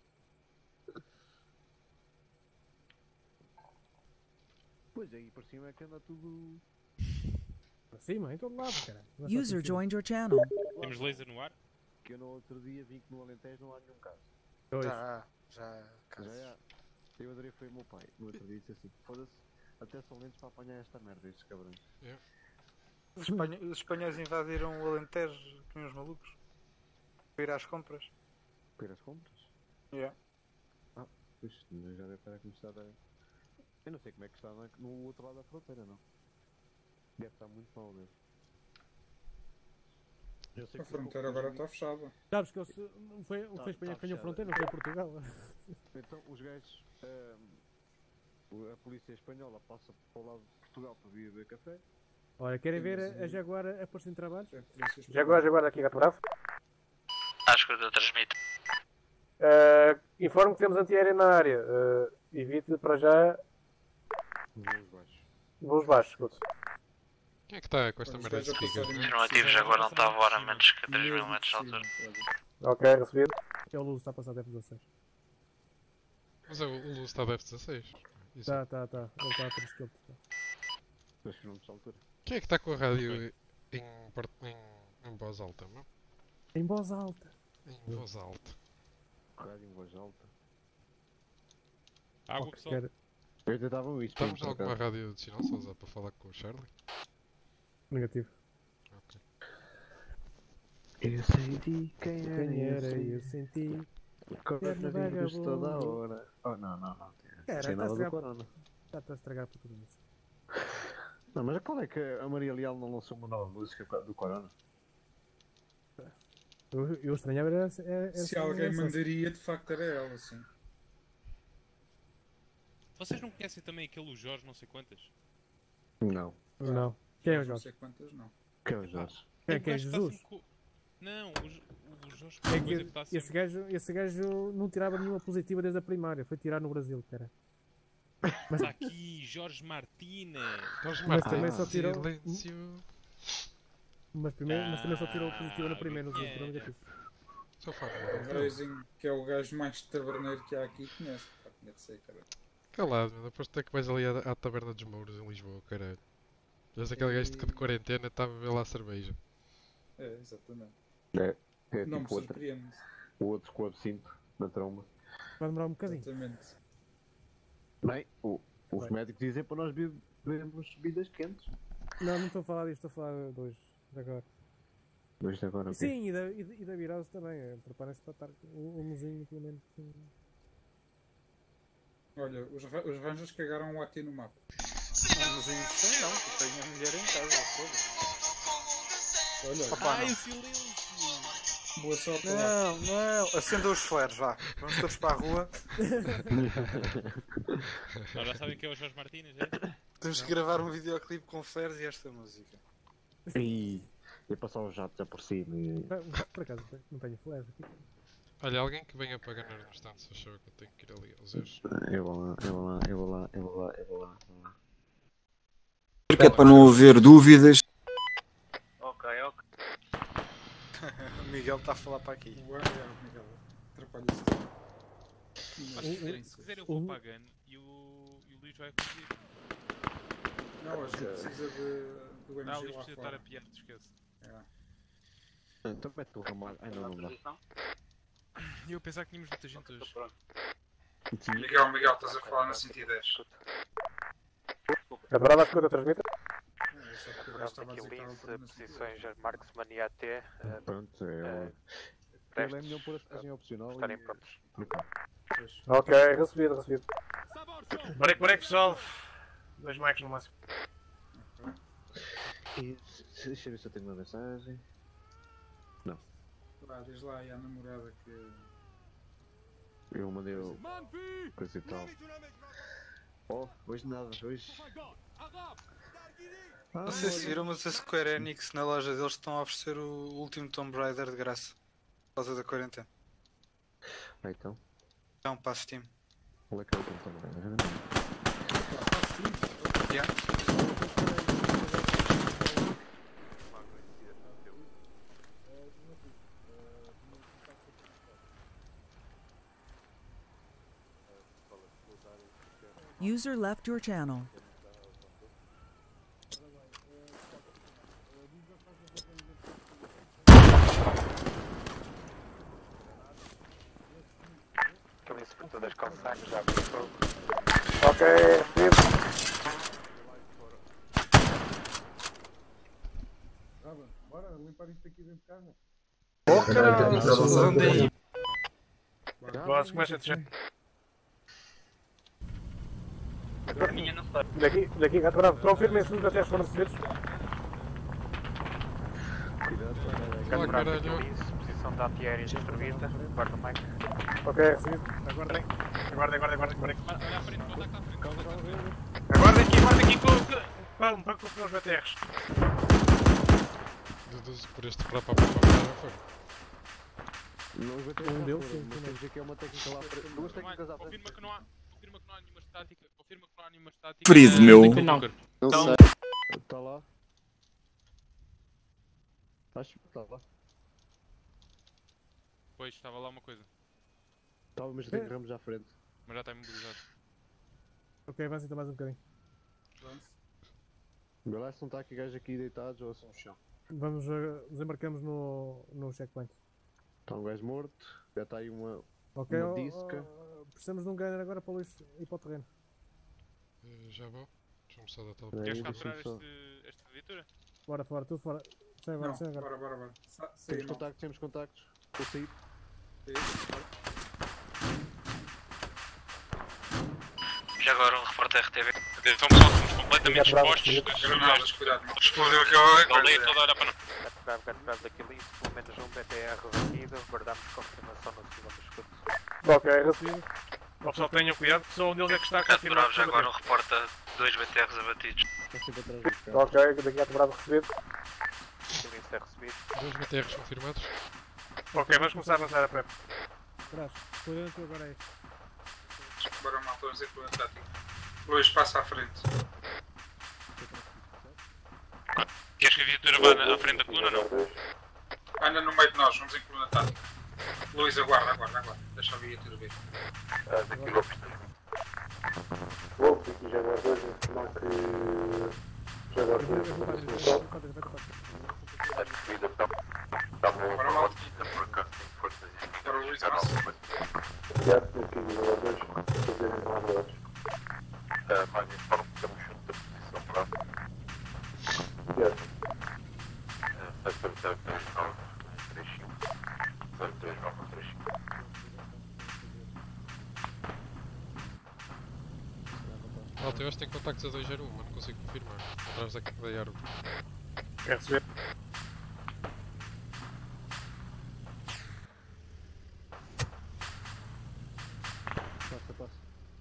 Speaker 15: Pois aí, por cima é que anda tudo.
Speaker 1: Para cima, em todo lado, cara. Não é só
Speaker 14: User
Speaker 1: aqui em cima.
Speaker 14: joined your channel.
Speaker 11: Temos laser no ar?
Speaker 15: Que eu no outro dia vi que no Alentejo não há nenhum caso.
Speaker 1: Dois.
Speaker 5: Já, já.
Speaker 15: Já, já. Eu adorei foi o meu pai. No outro dia disse assim: foda-se, até são lentos para apanhar esta merda, estes cabrões.
Speaker 5: Os, espanho- os espanhóis invadiram o Alentejo com os malucos. Para ir às compras.
Speaker 15: Para ir às compras?
Speaker 5: Yeah.
Speaker 15: Ah, pois, mas já deve estar a começar a. Eu não sei como é que está na- no outro lado da fronteira, não. Deve estar muito mal mesmo. Eu sei
Speaker 7: A
Speaker 15: que
Speaker 7: fronteira
Speaker 15: os
Speaker 7: agora
Speaker 15: amigos-
Speaker 7: está fechada.
Speaker 1: Sabes que eu se- não foi, não
Speaker 15: Tá-
Speaker 1: foi a Espanha
Speaker 15: tá
Speaker 1: que ganhou a
Speaker 15: fechada.
Speaker 1: fronteira, não foi Portugal.
Speaker 15: Então, os gajos. ahm, a polícia espanhola passa para o lado de Portugal para vir beber café.
Speaker 1: Olha, querem ver
Speaker 7: Temos
Speaker 1: a, a
Speaker 7: aí-
Speaker 1: Jaguar a aparecer em trabalhos?
Speaker 7: É por isso que
Speaker 2: Jaguar, Jaguar aqui, Gato Bravo.
Speaker 12: Acho que eu transmito.
Speaker 2: Uh, informo que temos antiaéreo na área. Uh, evite para já
Speaker 15: Voos baixos.
Speaker 2: voos baixos, escute.
Speaker 10: Quem é que está com esta
Speaker 7: Os
Speaker 10: merda de
Speaker 7: gajos a
Speaker 10: speaker?
Speaker 7: passarem-
Speaker 12: Afirmativo, já agora não está a voar a menos que três mil
Speaker 7: Mesmo
Speaker 12: metros de
Speaker 7: possível,
Speaker 12: altura.
Speaker 7: olha.
Speaker 2: Ok, recebido.
Speaker 1: É o Luz, está a passar da F dezasseis.
Speaker 10: Mas é, o o Luz está da F dezasseis. Isso.
Speaker 1: Tá, tá, tá. Ele está a três quilómetros.
Speaker 15: dois quilómetros de altura.
Speaker 10: Quem é que está com a rádio em, part- em, em voz alta, meu?
Speaker 1: Em voz alta.
Speaker 10: Em voz alta.
Speaker 15: Rádio em voz alta.
Speaker 11: Água,
Speaker 1: Oh,
Speaker 11: pessoal.
Speaker 1: quero-
Speaker 15: Eu tentava isto.
Speaker 10: Estamos
Speaker 15: por
Speaker 10: alguma
Speaker 15: acaso.
Speaker 10: rádio adicional só usar para falar com o Charlie?
Speaker 1: Negativo.
Speaker 10: Ok.
Speaker 15: Eu senti quem era,
Speaker 1: Quem era,
Speaker 15: eu
Speaker 1: eu senti.
Speaker 15: Coronavírus
Speaker 1: vagabundo.
Speaker 15: toda a hora. Oh, não, não, não.
Speaker 1: Cara,
Speaker 15: Sem
Speaker 1: está a
Speaker 15: nada do
Speaker 1: estragar-
Speaker 15: corona.
Speaker 1: Já está a estragar por tudo isso.
Speaker 15: Não, mas qual é que a Maria Leal não lançou uma nova música do corona?
Speaker 1: Eu, eu estranhava era, era, era
Speaker 7: Se
Speaker 1: era
Speaker 7: alguém
Speaker 1: essa-
Speaker 7: mandaria, de facto era ela, sim.
Speaker 11: Vocês não conhecem também aquele Jorge não sei quantas?
Speaker 15: Não.
Speaker 1: Não. Quem é o
Speaker 7: Não
Speaker 1: Jorge?
Speaker 7: sei quantas, não.
Speaker 15: Que é o Jorge?
Speaker 1: Quem,
Speaker 11: É
Speaker 1: quem é
Speaker 11: o gajo que está
Speaker 1: Jesus?
Speaker 11: sempre co- Não, o, Jo- o Jorge
Speaker 1: É
Speaker 11: coisa
Speaker 1: que
Speaker 11: que está
Speaker 1: esse,
Speaker 11: sempre...
Speaker 1: gajo, esse gajo não tirava nenhuma positiva desde a primária. Foi tirar no Brasil, cara.
Speaker 11: Está aqui, Jorge Martínez.
Speaker 10: Jorge
Speaker 1: Mas
Speaker 10: Martins,
Speaker 1: também só tirou-
Speaker 10: silêncio.
Speaker 1: Mas, primeiro, mas também só tirou positiva na primeira, nos outros tirou negativo.
Speaker 10: Só fala.
Speaker 7: O Racing, que é o gajo mais taberneiro que há aqui, conhece. Pá, tinha de ser, cara.
Speaker 10: Calado, meu. Depois até que vais ali à, à Taberna dos Mouros em Lisboa, caralho. Vês aquele gajo de, de quarentena estava a beber lá cerveja.
Speaker 7: É, exatamente.
Speaker 15: É, é
Speaker 7: Não me
Speaker 15: tipo outra,
Speaker 7: surpreende.
Speaker 15: o outro com o absinto na tromba.
Speaker 1: Vai demorar um bocadinho.
Speaker 7: Exatamente.
Speaker 15: Bem, o- os
Speaker 1: Vai.
Speaker 15: médicos dizem para nós be- bebermos bebidas quentes.
Speaker 1: Não, não estou a falar disto, estou a falar de hoje. De agora.
Speaker 15: Mas isto agora o quê?
Speaker 1: Sim, e da, e da, e da virose também. eh, Preparem-se para estar o, o mozinho, pelo menos. com-
Speaker 7: Olha, os, ra- os Rangers cagaram o A T no mapa.
Speaker 5: Não, mas ainda sei não, que tenho a mulher em casa, foda-se.
Speaker 7: Olha,
Speaker 5: Opa,
Speaker 11: Ai,
Speaker 5: não.
Speaker 11: o silêncio!
Speaker 7: Boa sorte lá.
Speaker 5: Não, não, acenda os flares, vá. Vamos todos para a rua.
Speaker 11: Ah, já sabem que é o Jorge Martínez, é?
Speaker 5: Temos que gravar um videoclipe com flares e esta música.
Speaker 15: Ih, ia passar um jato já por cima e...
Speaker 1: Ah, por acaso não tenho flash aqui.
Speaker 10: Olha, alguém que venha para ganhar no stand, se achou que eu tenho que ir ali aos erros.
Speaker 15: Eu vou lá, eu vou lá, eu vou lá, eu vou lá, eu vou lá. Eu vou lá.
Speaker 16: Que é para não haver dúvidas.
Speaker 12: Ok, ok.
Speaker 5: O Miguel está a falar para aqui.
Speaker 7: O Miguel atrapalha-se tudo.
Speaker 11: Mas se quiserem, se quiserem eu vou para a Gun e o, e o Luís vai conduzir.
Speaker 7: Não, a gente precisa de, do
Speaker 11: Não, o
Speaker 7: M G
Speaker 11: Luís
Speaker 7: lá
Speaker 11: precisa
Speaker 7: fora.
Speaker 11: estar a piar, esquece.
Speaker 7: É.
Speaker 15: Então mete o ramalho. Ai não, não dá.
Speaker 11: E eu pensava que tínhamos muita gente hoje.
Speaker 7: Miguel, Miguel, estás a falar na cento e dez.
Speaker 2: É verdade, acho que eu transmito.
Speaker 12: Aqui lince, posições Marksman e A T. eh,
Speaker 15: Pronto, eu...
Speaker 12: eh,
Speaker 15: Ele é
Speaker 12: prestes
Speaker 15: melhor pôr a estagem opcional
Speaker 12: estarem
Speaker 15: e...
Speaker 12: prontos.
Speaker 2: Ok, recebido, recebido. Break, break, pessoal. Dois mics no máximo.
Speaker 15: E deixa eu ver se eu tenho uma mensagem. Não,
Speaker 7: Lá, diz lá aí à namorada que.
Speaker 15: eu mandei o... coisa e tal. Oh, hoje nada, hoje... Ah,
Speaker 5: Não sei se
Speaker 15: olha.
Speaker 5: viram, mas a Square Enix na loja deles estão a oferecer o último Tomb Raider de graça. Por causa da quarentena.
Speaker 15: Ah, então,
Speaker 5: É um passo Steam.
Speaker 15: qual é que é o botão?
Speaker 5: Yeah.
Speaker 14: User left your channel.
Speaker 12: Que lince por todas as calçadas, já abriu fogo.
Speaker 2: Ok, recebido.
Speaker 13: Ah, bom, bora limpar isto aqui dentro de casa.
Speaker 5: Oh caralho, onde aí?
Speaker 2: Boss, começa a descer.
Speaker 12: Minha não sai.
Speaker 2: Daqui, daqui, gato bravo. Confirmem se os até foram recebidos.
Speaker 10: Oh, caralho.
Speaker 12: Lince, posição da antiaérea destruída. Guarda o mic.
Speaker 2: Ok, recebido. Aguardem. Aguardem, aguardem, aguardem. aguardem.
Speaker 11: Olha à frente, contacta à frente, contacta à frente.
Speaker 2: Aguardem aqui, aguardem aqui com, com, com, com os B T Rs.
Speaker 10: Deduzo por este para para para já foi.
Speaker 15: Não vai ter
Speaker 1: Um deles, sim,
Speaker 15: mas
Speaker 1: sim.
Speaker 15: temos aqui uma técnica lá para... Duas técnicas à frente.
Speaker 11: Confirma que não há. Confirma que não há nenhuma estática. Confirma que não há nenhuma estática.
Speaker 16: Ferido,
Speaker 11: eh,
Speaker 16: meu.
Speaker 11: liga o
Speaker 16: Não.
Speaker 11: bunker.
Speaker 16: Não
Speaker 11: Então,
Speaker 16: sei.
Speaker 15: Está lá. Acho que está lá.
Speaker 11: Pois, estava lá uma coisa.
Speaker 15: Estava, mas tem ramos à frente.
Speaker 11: Mas já está imobilizado.
Speaker 1: Ok, avança então mais um bocadinho.
Speaker 15: Vê lá se não está aqui gajos aqui deitados ou assim no chão.
Speaker 1: Vamos, uh, desembarcamos no, no checkpoint.
Speaker 15: Está um gajo morto, já está aí uma,
Speaker 1: Ok,
Speaker 15: uma
Speaker 1: oh,
Speaker 15: disca.
Speaker 1: oh, precisamos de um gunner agora para o Luís ir para o terreno.
Speaker 10: Eh, Já vou. Deixa-me só dar tal.
Speaker 15: Peraí,
Speaker 11: Queres
Speaker 15: deixa-me
Speaker 11: capturar
Speaker 15: só-
Speaker 11: este, esta viatura?
Speaker 1: Bora fora, tudo fora. Sai agora,
Speaker 7: Não,
Speaker 1: sai agora.
Speaker 7: bora, bora, bora. Sa
Speaker 15: Temos
Speaker 7: Saí, não.
Speaker 15: contactos, temos contactos. Estou a sair.
Speaker 17: Já agora um repórter R T V. Então pessoal, estamos completamente expostos.
Speaker 7: Granadas, cuidado.
Speaker 17: Explodiu aqui alguma coisa.
Speaker 7: Aldeia
Speaker 17: toda a olhar para nós.
Speaker 12: Capturado, capturado daqui lince, pelo menos um B T R batido. Guardamos confirmação no segundo escudo.
Speaker 2: Ok, recebido. O pessoal tenham cuidado, que só um deles é que está a confirmar.
Speaker 17: Capturado já agora um repórter dois B T Rs abatidos.
Speaker 15: Está sempre atrás do carro.
Speaker 2: Ok, daqui gato bravo recebido.
Speaker 12: Lince é recebido.
Speaker 10: Dois B T Rs confirmados.
Speaker 2: Ok, vamos começar a avançar a prep.
Speaker 1: Trás, por dentro agora é.
Speaker 7: Bora, malta, vamos ir para o tático. Luís, passa à frente.
Speaker 17: Queres que a viatura vá na- à frente da coluna ou não?
Speaker 7: Anda no meio de nós, vamos em coluna tática. Luís, aguarda, aguarda, aguarda. Deixa a viatura vir.
Speaker 9: Daqui Lopes.
Speaker 2: Wolf, aqui já agora dois, não que... Já agora dois.
Speaker 9: A subida está estavam
Speaker 7: Bora, malta.
Speaker 9: por cá, forças e
Speaker 7: Bora, Luís,
Speaker 9: chegaram
Speaker 7: avança.
Speaker 9: ao coisa.
Speaker 2: Já, aqui já agora dois. Fazerem lá atrás.
Speaker 9: Ah, mas informam que estamos juntos da posição para
Speaker 2: Já.
Speaker 9: zero zero três nove três cinco zero três nove três cinco.
Speaker 10: Malta, eu acho que tenho contactos a dois zero um, mas não consigo confirmar. Atrás da, da árvore.
Speaker 2: Quer receber?
Speaker 15: Passa, passa.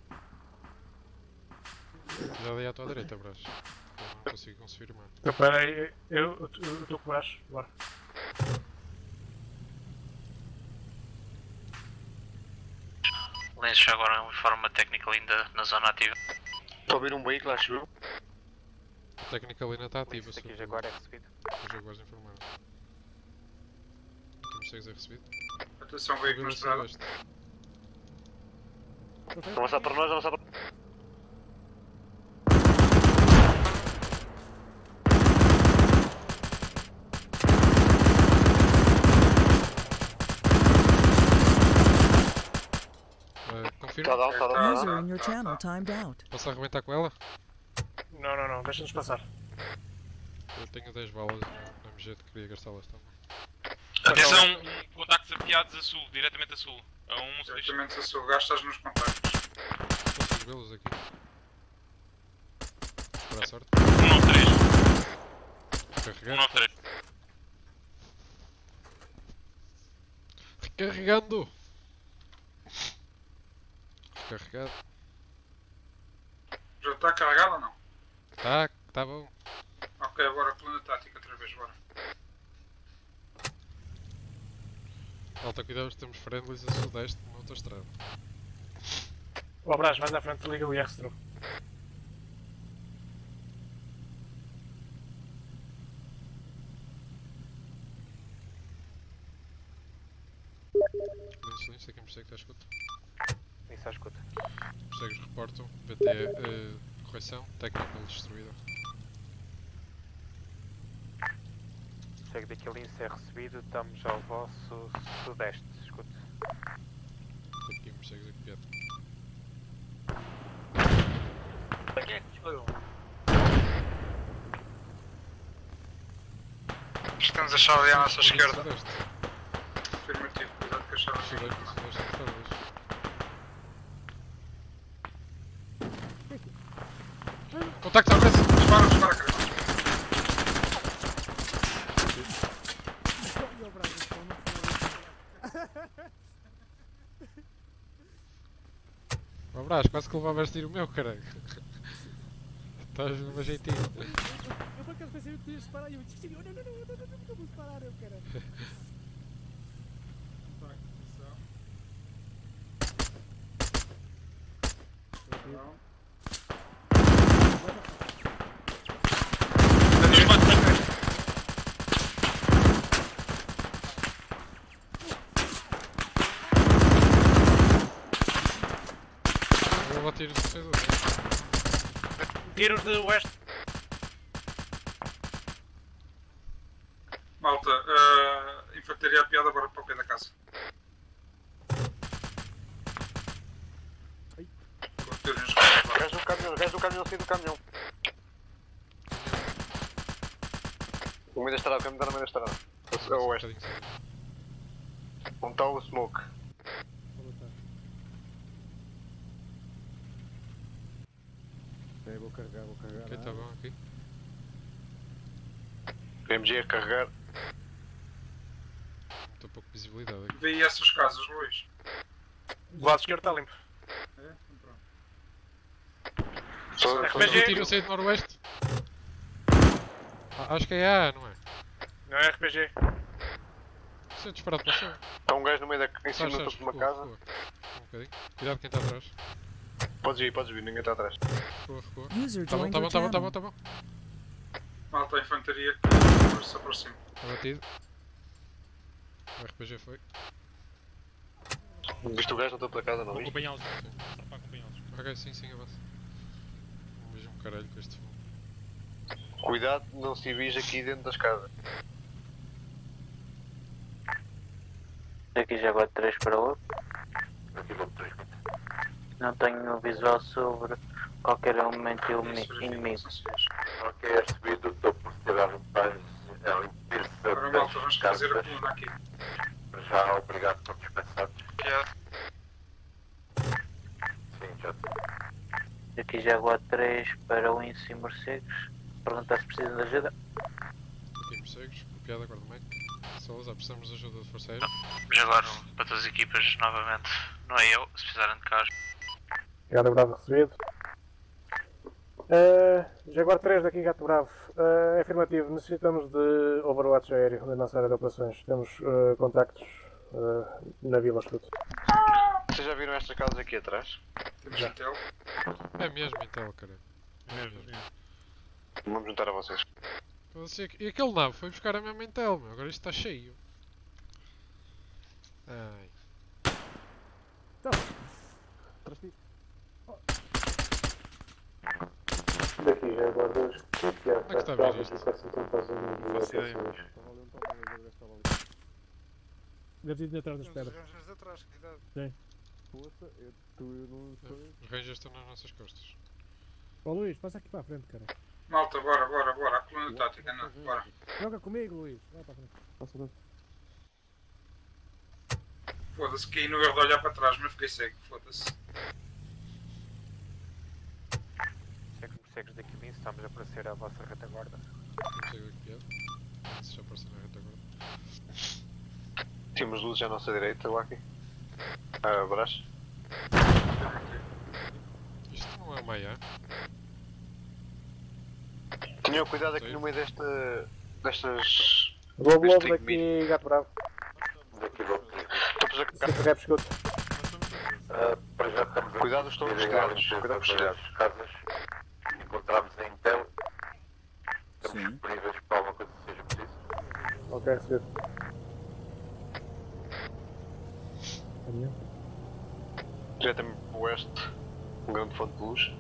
Speaker 10: Já dei à tua direita, Brás. Eu não consigo confirmar.
Speaker 2: Então, pera aí, eu estou com o Brás, bora.
Speaker 17: Lenços agora em forma técnica ainda na zona ativa.
Speaker 8: Estou a ouvir um veículo, acho eu.
Speaker 10: A técnica ali ainda está ativa.
Speaker 12: Aqui Jaguar é recebido.
Speaker 10: Os Jaguares informaram. Aqui nos seis é recebido.
Speaker 7: Atenção, veículo na estrada.
Speaker 8: Avançar para nós, avançar para nós.
Speaker 10: Confirma?
Speaker 8: Tá, tá, tá,
Speaker 14: User in your channel timed out.
Speaker 10: Posso arrebentar com ela?
Speaker 2: Não, não, não, deixa-nos passar.
Speaker 10: Eu tenho dez balas na M G, queria gastá-las também.
Speaker 11: Atenção, contactos apiados a sul, diretamente a sul. A um,
Speaker 7: diretamente a sul, gastas nos contactos.
Speaker 10: Posso vê-los aqui? Para a sorte.
Speaker 11: um nove três.
Speaker 10: Recarregar.
Speaker 11: um nove três.
Speaker 10: Recarregando! Recarregado.
Speaker 7: Já está carregado ou não?
Speaker 10: Tá, tá bom.
Speaker 7: Ok, agora plano tático outra vez, bora.
Speaker 10: Alta, cuidado, temos friendlies a sudeste na autostrada.
Speaker 2: Ó Brás, vai na frente, liga o I R S.
Speaker 10: Silêncio, silêncio, aqui me segue, está a escuta.
Speaker 12: Isso à escuta.
Speaker 10: Morcegos reportam, B T E, uh, correção, técnica destruída.
Speaker 12: Chego daqui a lince é recebido, estamos ao vosso sudeste, escuta.
Speaker 10: Estou aqui, morcegos aqui perto.
Speaker 8: Quem é que disparou?
Speaker 7: Estamos a chave à nossa esquerda.
Speaker 10: Sudeste.
Speaker 7: Afirmativo, cuidado com a chave.
Speaker 10: Sudeste, sudeste, sudeste. Contacto à frente!
Speaker 7: Dispara, dispara, cara.
Speaker 10: Ó Brás, quase que levavas tiro o meu, caralho. Estás numa jeitinho.
Speaker 1: Eu por acaso pensei que tu ias disparar e eu disse: não, não, não, não, não, não, não vou disparar, eu caralho.
Speaker 10: Eu vou tiros de defesa.
Speaker 8: Tiros de oeste.
Speaker 7: Malta, uh, infantaria apiada agora para o pé da casa.
Speaker 8: Gajo do caminhão, gajo do caminhão, saí do caminhão. O meio da estrada, o caminho está no meio da estrada. A oeste. Onde está o smoke?
Speaker 15: É, vou carregar, vou carregar.
Speaker 10: Ok, tá bom aqui.
Speaker 8: M G a carregar.
Speaker 10: Estou pouco visibilidade aqui.
Speaker 7: Vê aí essas casas, Luís.
Speaker 2: Do lado esquerdo está limpo.
Speaker 7: É?
Speaker 8: Só,
Speaker 10: R P G! Tiro saí do noroeste. Ah, acho que é A, não é?
Speaker 2: Não é R P G.
Speaker 10: Isso é disparado para o chão.
Speaker 8: Está um gajo no meio da, em cima
Speaker 10: Sabes,
Speaker 8: do topo
Speaker 10: sabes,
Speaker 8: de uma
Speaker 10: recua,
Speaker 8: casa.
Speaker 10: recua. Um bocadinho. Cuidado quem está atrás.
Speaker 8: Podes ir, podes vir, ninguém está atrás.
Speaker 10: Recua, recua.
Speaker 14: User
Speaker 10: Tá bom,
Speaker 14: joined
Speaker 10: tá bom,
Speaker 14: your
Speaker 10: tá bom, tá
Speaker 14: channel.
Speaker 10: bom, tá bom.
Speaker 7: Malta, a infantaria que se aproxima.
Speaker 10: Está batido. O R P G foi.
Speaker 8: Viste o gajo no topo da casa, não
Speaker 11: Vou
Speaker 8: viste?
Speaker 11: acompanhá-los. Só para acompanhá-los.
Speaker 10: Ok, sim, sim, avança. Não vejo um caralho com este fumo.
Speaker 8: Cuidado, não civis aqui dentro das casas.
Speaker 12: Aqui já vai três para o outro.
Speaker 8: Aqui vou três.
Speaker 12: Não tenho visual sobre qualquer elemento inimigo.
Speaker 9: Ok, é recebido, estou por tirar paz a limpeza
Speaker 7: Agora, malta, vamos fazer a coluna aqui.
Speaker 9: Já, obrigado por dispensar.
Speaker 7: Yeah.
Speaker 9: Sim, já estou.
Speaker 12: Aqui Jaguar três para o Inso e Morcegos. Perguntar se precisam de ajuda.
Speaker 10: Aqui morcegos, copiada, guarda-meio. Souza, precisamos de ajuda de força aérea.
Speaker 17: Jaguar um para todas as equipas novamente. Não é eu, se precisarem de carro.
Speaker 2: Gato Bravo recebido. Uh, Jaguar três daqui, Gato Bravo. Uh, afirmativo, necessitamos de overwatch aéreo na nossa área de operações. Temos uh, contactos uh, na Vila Escudo.
Speaker 8: Vocês já viram esta casa aqui atrás?
Speaker 7: Temos Intel.
Speaker 10: É mesmo Intel, cara. É mesmo.
Speaker 8: Vamos juntar a vocês.
Speaker 10: E aquele nave foi buscar a mesma Intel, meu. Agora isto está cheio. Ai.
Speaker 1: Então.
Speaker 2: Daqui, Jaguar dois.
Speaker 10: Onde é que está a ver isto?
Speaker 1: Deve ter ido atrás das pedras.
Speaker 5: Rangers atrás, cuidado.
Speaker 1: Sim.
Speaker 15: Força, eu, tu eu não sei.
Speaker 10: Os Rangers estão nas nossas costas.
Speaker 1: Ó Luís, passa aqui para a frente, cara.
Speaker 7: Malta, bora, bora, bora. A coluna tática, não, bora.
Speaker 1: Joga comigo, Luís. Vai para a frente.
Speaker 15: Passa bem.
Speaker 7: Foda-se, caí no erro de olhar para trás, mas fiquei cego, foda-se.
Speaker 12: Secos morcegos daqui bem, estamos a aparecer à vossa retaguarda.
Speaker 10: Morcego aqui piada. Se já apareceu na retaguarda.
Speaker 8: Temos luzes à nossa direita, Wacky. Ah, Brás.
Speaker 10: Isto não é Maia.
Speaker 8: Tenham cuidado aqui no meio desta. destas.
Speaker 2: Lobo, lobo daqui, Gato Bravo.
Speaker 8: Daqui, lobo. Estamos a
Speaker 2: Sempre rap escudo.
Speaker 9: Para já estamos a
Speaker 8: Cuidado, estou a telhados. Cuidado com os telhados.
Speaker 9: casas. Encontramos a Intel. Estamos disponíveis para alguma coisa que seja preciso.
Speaker 2: Ok, recebido.
Speaker 8: Diretamente para o oeste. Um grande fonte de luz.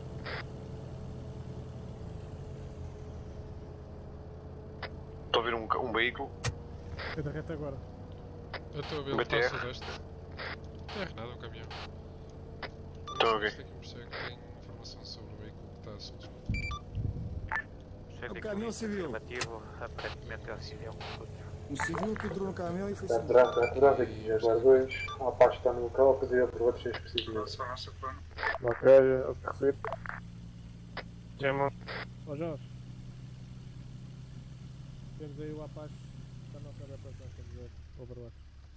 Speaker 8: Estou a ver um, um veículo.
Speaker 1: É da reta agora.
Speaker 10: Eu estou a ver o
Speaker 8: B T R.
Speaker 10: passo deste. Não é nada, um caminhão.
Speaker 8: Estou a ver.
Speaker 10: Este aqui morcego tem informação sobre o veículo que está a ser discutido.
Speaker 12: Morcego
Speaker 13: O caminhão civil.
Speaker 12: Afirmativo, aparentemente é um civil.
Speaker 13: Um civil que entrou no caminhão e foi
Speaker 2: Gato
Speaker 13: seguido.
Speaker 2: Bravo, Gato Bravo daqui, Jaguar dois. A Apache está no local, a fazer overwatch sem específico.
Speaker 7: Só a nossa plano.
Speaker 2: Ok, recebido. Gemma.
Speaker 1: Ó Jorge. Temos aí o Apache da nossa área de operações, quer dizer, overwatch.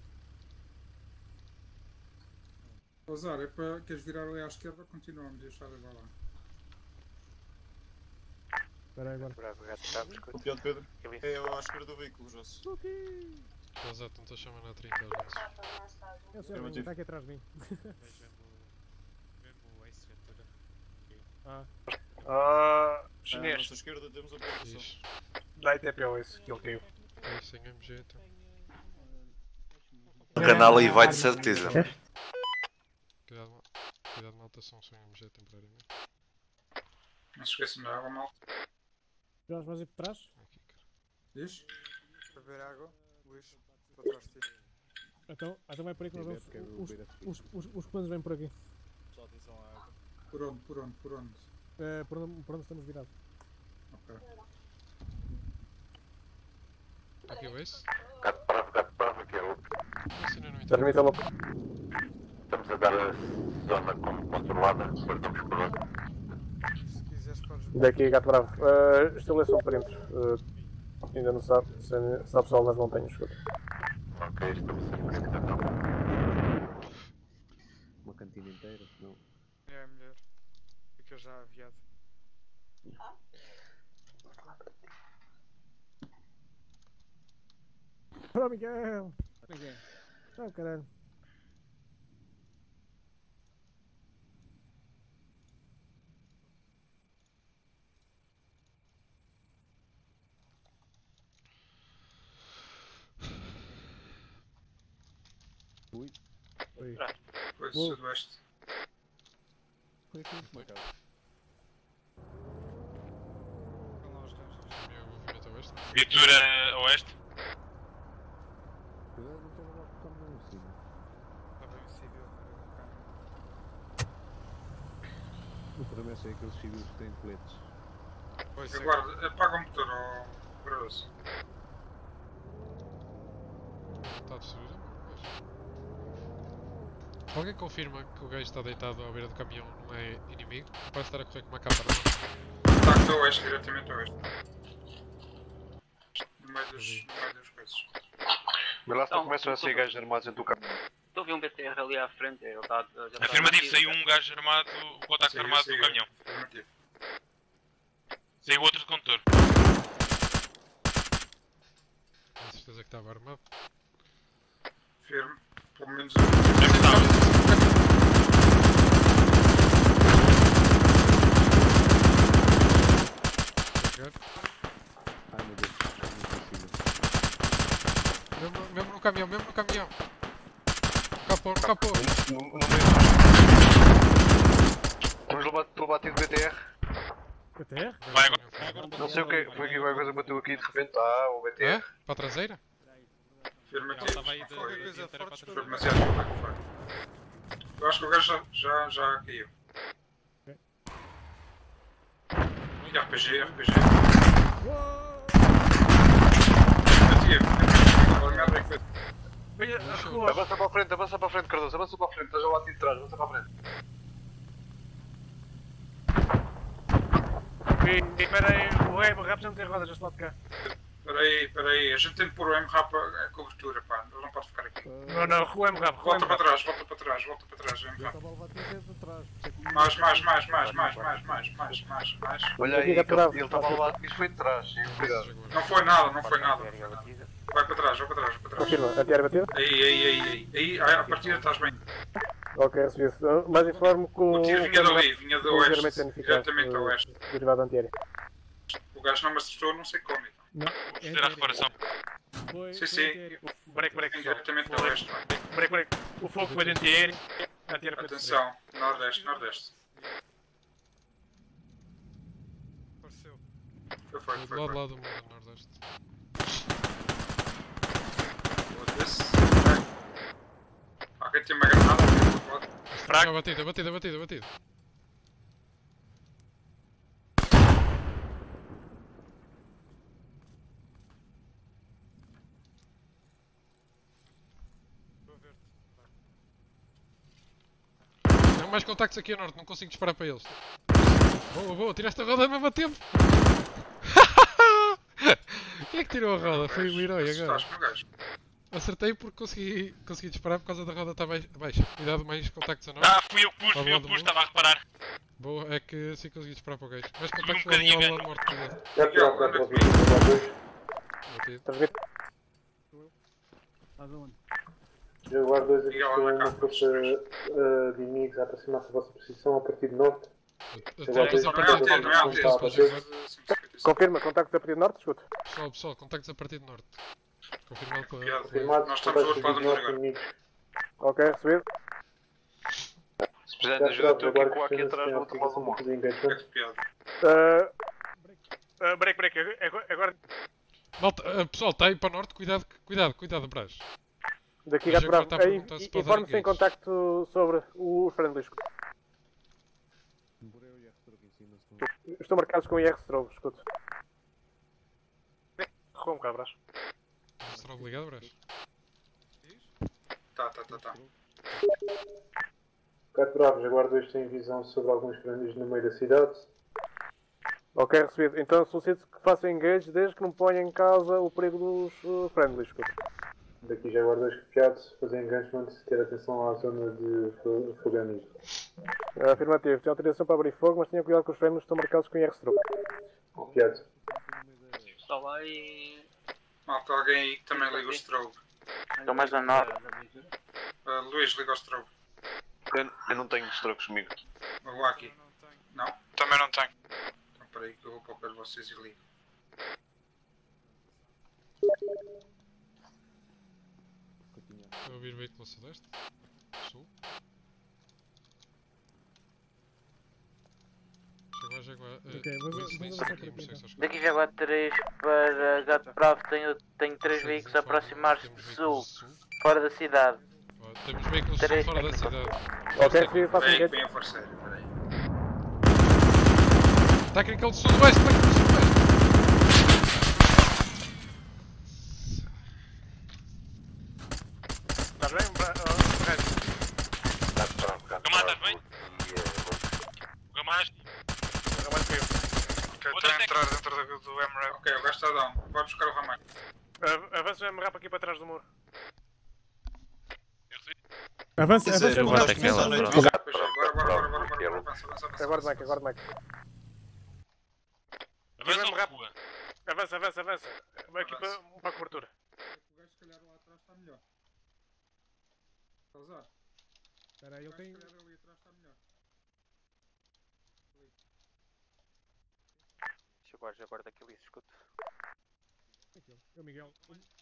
Speaker 7: Osar, é para queres virar ali à esquerda ou continuamos e deixar levar lá?
Speaker 1: Espera aí agora.
Speaker 12: Bravo, gato, bravo, escuta.
Speaker 3: Copiado, Pedro.
Speaker 12: Ele-
Speaker 3: É eu à esquerda do veículo, Josso.
Speaker 10: Eles já estão-te a chamar na trinta às vezes.
Speaker 1: Eu sei,
Speaker 3: Eu
Speaker 1: está aqui atrás de mim. Ah,
Speaker 2: Ah,
Speaker 3: À
Speaker 2: chinês.
Speaker 3: nossa esquerda temos a posição.
Speaker 10: Diz.
Speaker 2: Dá I T P O esse, que ele caiu.
Speaker 10: É sem M G então.
Speaker 18: O canal aí vai de certeza.
Speaker 10: Cuidado, mal- cuidado malta, são sem M G temporariamente.
Speaker 7: Não se esqueçam da água, malta.
Speaker 1: Jorge, vais ir por trás?
Speaker 10: Aqui, cara.
Speaker 7: Diz?
Speaker 5: Beber água, Luís, para trás de ti.
Speaker 1: Então, então vai por aí que nós vamos.
Speaker 15: Quer ver o
Speaker 1: Os,
Speaker 15: beira de
Speaker 1: os, os, os comandos vêm por aqui.
Speaker 3: Só atenção à água.
Speaker 7: Por onde, por onde, por onde?
Speaker 1: Eh, por, onde, por onde estamos virados?
Speaker 7: Ok.
Speaker 10: Aqui o Ace.
Speaker 9: Gato Bravo, Gato Bravo, aqui é o.
Speaker 10: Esse ainda não entendo.
Speaker 2: Transmita logo.
Speaker 9: Estamos a dar a zona como controlada, perdemos por onde.
Speaker 5: Se quiseres, podes.
Speaker 2: Daqui, Gato Bravo. Uh, estabeleça o perímetro. Uh, ainda não sabe, se está pessoal nas montanhas, escuta.
Speaker 9: Ok, estamos sempre então.
Speaker 15: Uma cantina inteira, não.
Speaker 5: É melhor. Fica já aviado.
Speaker 1: Ô Miguel! Não, caralho.
Speaker 15: Ui.
Speaker 1: Oi.
Speaker 7: Foi do
Speaker 1: Boa.
Speaker 7: sudoeste.
Speaker 15: Foi aqui uma casa.
Speaker 5: Vão lá os Rangers.
Speaker 10: Meu movimento a oeste.
Speaker 17: Viatura a oeste.
Speaker 15: Cuidado, não esteja lá com o caminhão em cima.
Speaker 5: Lá vem o civil. com o carro.
Speaker 15: O problema é ser aqueles civis que têm coletes.
Speaker 5: Pois é.
Speaker 7: Aguarda, apaga o motor, ó Barroso.
Speaker 10: Está a destruir? Pois. Alguém confirma que o gajo está deitado à beira do caminhão não é inimigo? Parece estar a correr com uma capa na mão.
Speaker 7: Está do oeste, diretamente ao oeste. No meio dos, no meio das coisas.
Speaker 8: Mas lá então, começam a sair gajos armados dentro do carro.
Speaker 12: Estou a ver um B T R ali à frente, ele está...
Speaker 11: Afirmativo, saiu um gajo armado, o contacto armado do caminhão.
Speaker 7: Afirmativo.
Speaker 11: Saiu outro de condutor.
Speaker 10: Com certeza que estava armado.
Speaker 7: Firme, pelo menos
Speaker 11: Deve estar.
Speaker 15: Ai meu Deus, não consigo.
Speaker 10: Mesmo, mesmo no caminhão, mesmo no caminhão. No capô, no capô.
Speaker 8: No, no meio. Estou batido do B T R.
Speaker 1: B T R?
Speaker 11: Vai agora.
Speaker 8: Não sei o que foi aqui, qualquer coisa bateu aqui de repente. Ah, o B T R.
Speaker 10: É? Para a traseira?
Speaker 7: afirmativo.
Speaker 11: Estava aí de-
Speaker 7: Foi,
Speaker 11: de- de- de-
Speaker 7: foi demasiado pouco, foi. Eu acho que o gajo já, já, já caiu. E R P G, R P G.
Speaker 8: Avança para a frente, avança para a frente, Cardoso, avança para a frente, estás lá de trás, avança para a frente.
Speaker 2: Espera aí, o M-Rap não tem rodas deste lado de cá.
Speaker 7: Espera aí, espera aí, a gente tem que pôr o M-Rap a cobertura, pá, ele não pode ficar aqui.
Speaker 2: Não, não, o M-Rap,
Speaker 7: Volta para trás, volta para trás, volta para trás, M-Rap. Mais, mais, mais, mais, mais, mais, mais, mais, mais, mais.
Speaker 8: Olha aí, ele estava lá, isso foi de trás, cuidado.
Speaker 7: Não foi nada, não foi nada. Vai para trás, vai para trás, vai para trás.
Speaker 2: Confirma, antiaérea batida?
Speaker 7: Aí, aí, aí, aí, aí, aí, a partida estás bem.
Speaker 2: Ok, recebi. Mas informo que o...
Speaker 7: O tiro vinha dali, vinha do oeste,
Speaker 2: ligeiramente danificado,
Speaker 7: diretamente ao oeste.
Speaker 2: Derivado antiaérea.
Speaker 7: O gajo não me acertou, não sei como.
Speaker 1: Não,
Speaker 11: Fazer a reparação.
Speaker 1: Foi,
Speaker 7: Sim,
Speaker 1: foi
Speaker 7: sim.
Speaker 1: antiaéreo.
Speaker 2: Break, break,
Speaker 7: Diretamente ao oeste.
Speaker 2: break, break. O fogo foi de antiaérea. Antiaérea foi de
Speaker 7: Atenção, nordeste, nordeste.
Speaker 5: Apareceu.
Speaker 7: Foi, foi,
Speaker 10: Do
Speaker 7: foi.
Speaker 10: lado
Speaker 7: foi.
Speaker 10: lá do mundo nordeste.
Speaker 7: Foda-se. Alguém tem uma granada?
Speaker 10: Fraco. Ah, batido, batido, batido, batido. Tem mais contactos aqui a norte, não consigo disparar para eles. Boa, boa, tiraste a roda mesmo a tempo. Quem é que tirou a roda? Foi o herói agora.
Speaker 7: Estás com o gajo.
Speaker 10: Acertei porque consegui, consegui disparar por causa da roda estar baixa. baixa. Cuidado, mais contactos a norte.
Speaker 11: Ah, fui eu que pus,
Speaker 10: Ao
Speaker 11: fui eu
Speaker 10: lado
Speaker 11: que
Speaker 10: do
Speaker 11: pus,
Speaker 10: mundo.
Speaker 11: estava a reparar.
Speaker 10: Boa, é que assim consegui disparar para o gajo. Mais
Speaker 11: E um
Speaker 10: contactos
Speaker 11: bocadinho
Speaker 10: ao lado
Speaker 11: ganho.
Speaker 10: norte, cuidado.
Speaker 2: Já tirou para o vídeo,
Speaker 10: Batido.
Speaker 2: Jaguar dois
Speaker 7: Miguel, anda cá.
Speaker 2: uma força uh, de inimigos a aproximar-se da vossa posição a partir de norte.
Speaker 10: Até
Speaker 2: dois
Speaker 10: a
Speaker 7: Não é
Speaker 10: partir
Speaker 7: alter,
Speaker 10: de
Speaker 7: não é
Speaker 10: norte.
Speaker 7: alter.
Speaker 2: Confirma, contactos a partir de norte, escuta.
Speaker 10: Pessoal, pessoal, contactos a partir de norte. Confirmado pela...
Speaker 7: Piada.
Speaker 2: Confirmado,
Speaker 7: Nós estamos do outro lado do muro
Speaker 2: contactos
Speaker 7: agora.
Speaker 2: inimigos. Ok, recebido.
Speaker 8: Se precisar de ajuda, estou aqui com aqui atrás do outro lado do mundo.
Speaker 7: É que piada.
Speaker 2: Uh, uh, break, break, agora- agora
Speaker 10: Malta, uh, pessoal, está aí para norte, cuidado, cuidado, cuidado, Brás.
Speaker 2: daqui
Speaker 10: Mas
Speaker 2: gato
Speaker 10: agora
Speaker 2: bravo.
Speaker 10: está a
Speaker 2: Aí,
Speaker 10: perguntar se pode dar
Speaker 2: informe-se em
Speaker 10: engage.
Speaker 2: contacto sobre os friendlies.
Speaker 15: Demorei o I R stroke em cima, se não...
Speaker 2: Estão marcados com I R strobe, escuta. Como cabras.
Speaker 10: Será obrigado, Brás?
Speaker 7: Tá, tá, tá, tá.
Speaker 2: Gato bravo, Jaguar dois tem visão sobre alguns friendlies no meio da cidade. Ok, recebido. Então solicito que façam engage desde que não ponha em causa o perigo dos uh, friendlies, escuta. Daqui Jaguar dois copiado, fazer engagement e ter atenção à zona de fogo amigo. Afirmativo, tem autorização para abrir fogo, mas tenha cuidado que os friendlies estão marcados com I R strobe. Copiado.
Speaker 12: Está lá e...
Speaker 7: Malta, alguém aí que também liga o strobe.
Speaker 12: Estou mais na norte.
Speaker 7: Uh, Luís, liga o strobe.
Speaker 8: Eu, eu não tenho strokes comigo.
Speaker 7: O aqui. Não?
Speaker 11: Também não tenho.
Speaker 7: Então peraí que eu vou para o pé de vocês e ligo.
Speaker 10: Estou a ouvir veículo sudeste? Sul? Jaguar, Jaguar... Uh,
Speaker 1: Ok, vamos-
Speaker 10: Luís,
Speaker 1: vamos
Speaker 10: nem
Speaker 1: avançar
Speaker 10: sei
Speaker 1: por
Speaker 10: aqui,
Speaker 1: aqui,
Speaker 10: não sei
Speaker 1: então.
Speaker 10: se acho que-
Speaker 12: Daqui já agora três para Gato Bravo, tenho, tenho três
Speaker 10: Sim,
Speaker 12: veículos
Speaker 10: sim,
Speaker 12: a aproximar-se
Speaker 10: temos
Speaker 12: de
Speaker 10: veículos
Speaker 12: sul,
Speaker 10: sul.
Speaker 12: fora da cidade.
Speaker 10: Ó, temos veículos sul
Speaker 12: Três
Speaker 10: fora da
Speaker 12: técnicos.
Speaker 10: cidade.
Speaker 2: Ok, recebido, façam
Speaker 7: Peraí, que
Speaker 2: engage.
Speaker 7: vem a forceira, peraí.
Speaker 10: Técnico do sudoeste, técnico do sudoeste!
Speaker 2: Estás bem, Bra- oh, Brás?
Speaker 1: Avança,
Speaker 3: Quer dizer,
Speaker 1: avança.
Speaker 3: agora tem que ir lá, pronto.
Speaker 7: Bora, bora, bora, bora, bora, avança, avança, avança.
Speaker 2: Agora, Mike, agora, Mike.
Speaker 11: Avança ou recua?
Speaker 2: Avança, avança, avança. Uma equipa para a cobertura.
Speaker 7: O gajo, se calhar, lá atrás está melhor. Está a usar?
Speaker 1: Espera aí, ele tem...
Speaker 7: Se calhar ali atrás está melhor.
Speaker 12: Chegou a agora daquele escudo.
Speaker 1: É o Miguel.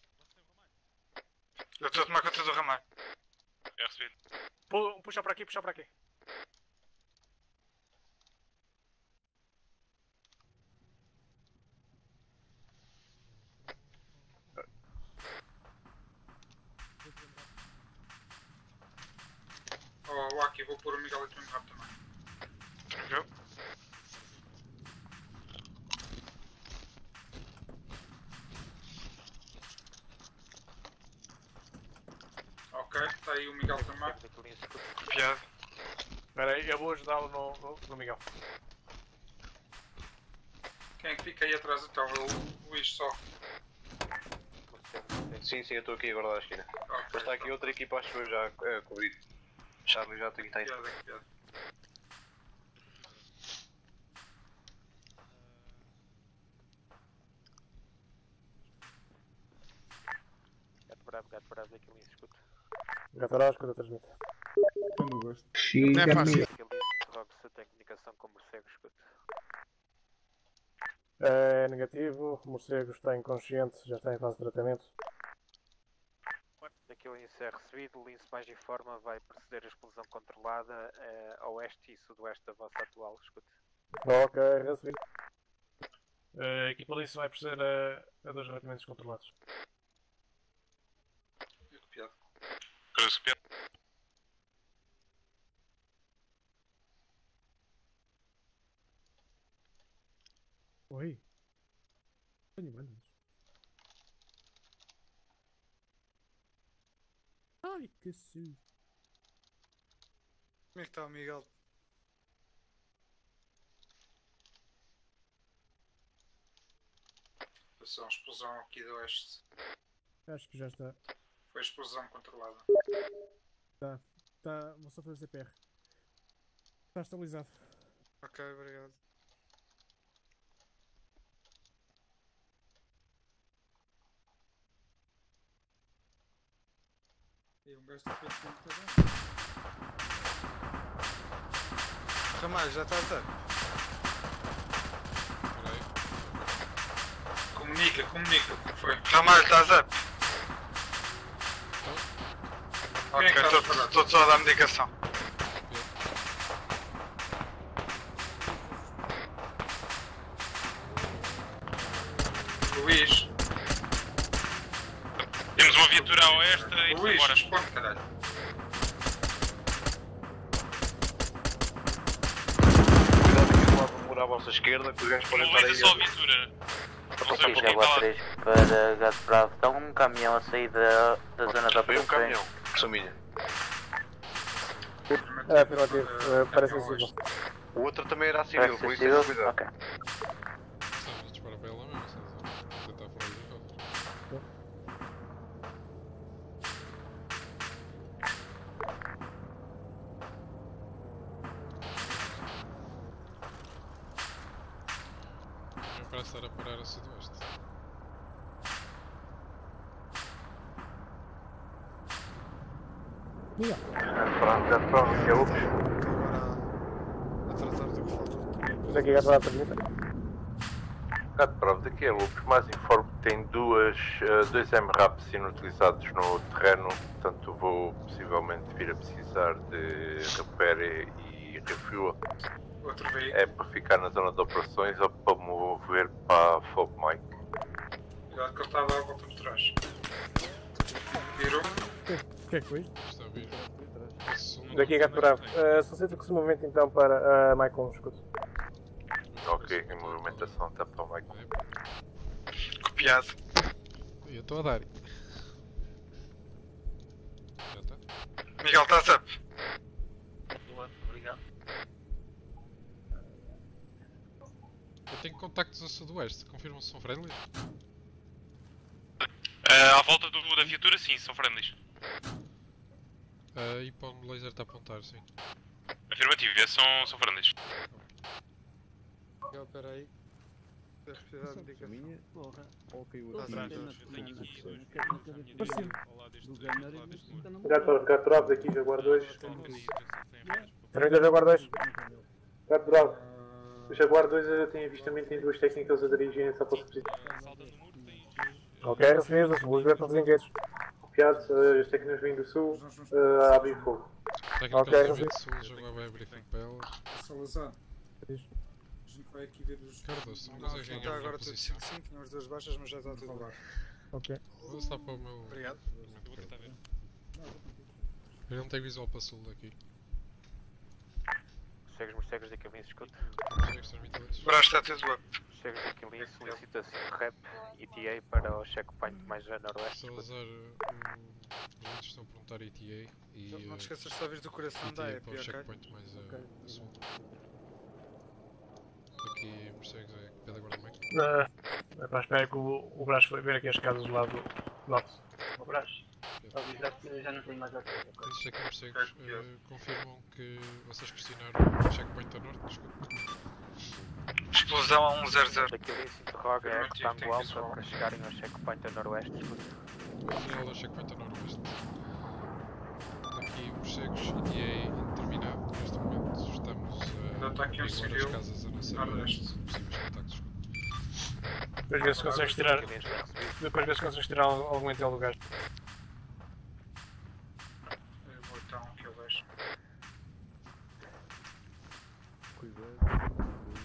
Speaker 5: Eu estou a tomar conta do Ramalho.
Speaker 11: É recebido.
Speaker 2: Pu- Puxa para aqui, puxa para aqui.
Speaker 7: Oh, aqui, vou pôr o Miguel aqui no rabo também.
Speaker 5: Viu?
Speaker 7: Ok, está aí o Miguel também.
Speaker 5: Copiado.
Speaker 2: Espera aí, eu vou ajudá-lo no, no, no Miguel.
Speaker 7: Quem é que fica aí atrás então? O Luís só.
Speaker 8: Sim, sim, eu estou aqui agora lá na esquina. Mas está aqui outra equipa, acho eu, já a cobrir. Charlie já tem que estar
Speaker 7: Piada, piada.
Speaker 12: Gato bravo, gato bravo daquele escudo.
Speaker 2: Gato Arás, escuta, transmite.
Speaker 13: Quando gosto.
Speaker 5: Não é fácil.
Speaker 12: Aquele interroga se tem comunicação com o morcego escudo.
Speaker 2: É negativo, o morcego está inconsciente, já está em fase de tratamento.
Speaker 12: Daquele lince é recebido, o lince mais informa vai proceder a explosão controlada eh, a oeste e sudoeste da vossa atual escudo.
Speaker 2: Ok, recebido. A equipa Lince vai proceder a, a dois retimentos controlados.
Speaker 7: Piada.
Speaker 11: Recebido.
Speaker 1: Oi. Tenho manos. Ai, que susto.
Speaker 5: Como é que está o Miguel?
Speaker 7: Passou uma explosão aqui do oeste.
Speaker 1: Acho que já está.
Speaker 7: Foi explosão controlada.
Speaker 1: Tá. Tá. Vou só fazer C P R. Está estabilizado.
Speaker 5: Ok, obrigado.
Speaker 7: E um gajo está feito com também.
Speaker 5: Ramalho, já está a dar.
Speaker 7: Comunica, comunica, como foi?
Speaker 5: Ramalho, estás up?
Speaker 7: Quem é que
Speaker 5: Ok,
Speaker 7: está a falar?
Speaker 5: estou só a dar medicação.
Speaker 7: Luís.
Speaker 11: Temos uma viatura a oeste e
Speaker 7: Luís,
Speaker 11: embora.
Speaker 7: responde, caralho.
Speaker 8: À vossa esquerda, que os gajos podem estar
Speaker 11: Luís, é
Speaker 8: aí.
Speaker 11: só a viatura. Não sei por quem
Speaker 19: Chegou
Speaker 11: está
Speaker 19: a
Speaker 11: lá.
Speaker 19: três para Gato Bravo. Está um caminhão a sair da, da zona da
Speaker 8: Foi um
Speaker 19: operações.
Speaker 8: caminhão, que sou minha.
Speaker 2: É afirmativo, uh, parece sensível.
Speaker 8: O outro também era civil, por isso tem que cuidar.
Speaker 19: Ok.
Speaker 10: Estamos a disparar para ela mesmo, César. Tentar fora dos helicópteros. Não parece estar a parar a sudoeste.
Speaker 1: Miguel.
Speaker 9: Pronto, já pronto, que é o
Speaker 5: A tratar do que falta.
Speaker 2: Daqui Gato Arás, transmite.
Speaker 9: Gato Bravo, daqui é Lupus, mais informo que tem duas, uh, dois M RAPs inutilizados no terreno, portanto vou possivelmente vir a precisar de repere e refuel.
Speaker 7: Outro veículo.
Speaker 9: É para ficar na zona de operações ou para mover para a Fob Mike?
Speaker 7: Cuidado que ele estava à volta por trás. Virou.
Speaker 1: O que é que foi isto?
Speaker 10: Está a vir.
Speaker 2: Daqui Gato Bravo. Uh, solicito que se movimente então para uh, Mike um escudo.
Speaker 9: Ok, em movimentação está para o Mike.
Speaker 5: Copiado.
Speaker 10: Eu estou a dar. Já está?
Speaker 5: Miguel, estás up?
Speaker 12: Obrigado.
Speaker 10: Eu tenho contactos a sudoeste. Confirmam se são friendlies?
Speaker 11: Uh, à volta do, da viatura, sim, são friendlies.
Speaker 10: Uh, e para onde o laser está a apontar, sim.
Speaker 11: Afirmativo, esses são, são farandes.
Speaker 5: Miguel, espera aí. Tens precisado de indicação.
Speaker 15: Porra. Ou caiu
Speaker 5: Tá
Speaker 15: aqui.
Speaker 5: atrás,
Speaker 15: Não,
Speaker 5: dois.
Speaker 15: não,
Speaker 11: Tenho
Speaker 15: não,
Speaker 11: aqui
Speaker 15: não,
Speaker 11: dois
Speaker 15: não,
Speaker 11: pontos à minha
Speaker 15: não,
Speaker 11: direita,
Speaker 15: não,
Speaker 11: ao lado deste
Speaker 4: Do
Speaker 11: ao
Speaker 4: Gunner
Speaker 11: lado deste muro.
Speaker 2: Gato, gato Bravo aqui, Jaguar dois.
Speaker 11: Estão ali,
Speaker 2: Termina Jaguar dois. Gato Bravo. O Jaguar dois tem avistamento, tem duas técnicas a dirigirem-se à posse positiva. Ok, recebido, as luzes verdes engages. Copiado, as técnicas vêm do sul, uh, abrem fogo. Ok,
Speaker 10: Técnicas sul, o Jaguar vai abrir fogo para elas.
Speaker 7: Salazar. A gente vai aqui ver os.
Speaker 10: Cardoso, estamos a
Speaker 5: Não,
Speaker 10: ganhar
Speaker 5: está
Speaker 10: uma
Speaker 5: agora tudo
Speaker 10: posição.
Speaker 5: cinco cinco, tínhamos duas baixas, mas já está tudo lá.
Speaker 1: Ok.
Speaker 10: Vou lançar para o meu...
Speaker 5: Obrigado.
Speaker 11: Eu vou tentar ver.
Speaker 10: Eu não tenho visual para sul daqui.
Speaker 12: Morcegos, morcegos daqui a mim, escuta.
Speaker 10: Morcegos, transmite a luz.
Speaker 5: Braço está tudo up.
Speaker 12: Morcegos daqui a mim, solicita rep E T A para o checkpoint mais a noroeste.
Speaker 10: Estou a usar os outros estão a perguntar E T A e...
Speaker 5: Não, não
Speaker 10: eh,
Speaker 5: te esqueças só vez do coração
Speaker 10: E T
Speaker 5: da
Speaker 10: A
Speaker 5: E P,
Speaker 10: para o
Speaker 5: ok?
Speaker 10: checkpoint mais a, a sul. Aqui, morcegos é pé da guarda-meio.
Speaker 2: Uh, para espera que o, o Brás foi ver aqui as casas do lado do nosso. O Brás? Já não tenho mais nada.
Speaker 10: Esses aqui morcegos eh, confirmam que vocês questionaram o checkpoint a norte, desculpa.
Speaker 5: Explosão a um zero zero.
Speaker 12: Daqui a mim se interroga é rectango alfa para chegarem ao checkpoint a noroeste, escuta.
Speaker 10: Final ao checkpoint a noroeste. Aqui, morcegos E T A terminado. Neste momento estamos a
Speaker 7: está aqui um
Speaker 10: averiguar as
Speaker 7: civil
Speaker 10: casas a nossa
Speaker 7: noroeste.
Speaker 10: possíveis contactos.
Speaker 2: Depois ver se consegues tirar. Depois ver se consegues tirar algum intel do gajo.
Speaker 7: Eu vou então aqui abaixo.
Speaker 15: Cuidado.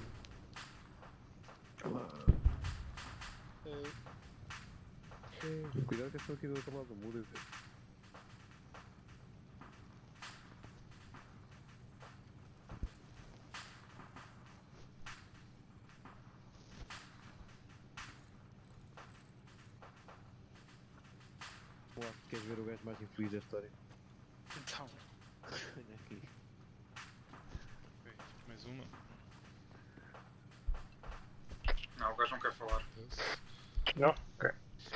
Speaker 15: Cuidado que eu estou aqui do outro lado do muro. Olá, queres ver o gajo mais infeliz da história?
Speaker 5: Então.
Speaker 15: Olha aqui.
Speaker 11: Ok, mais uma.
Speaker 7: Não, o gajo não quer falar.
Speaker 2: Não? Ok.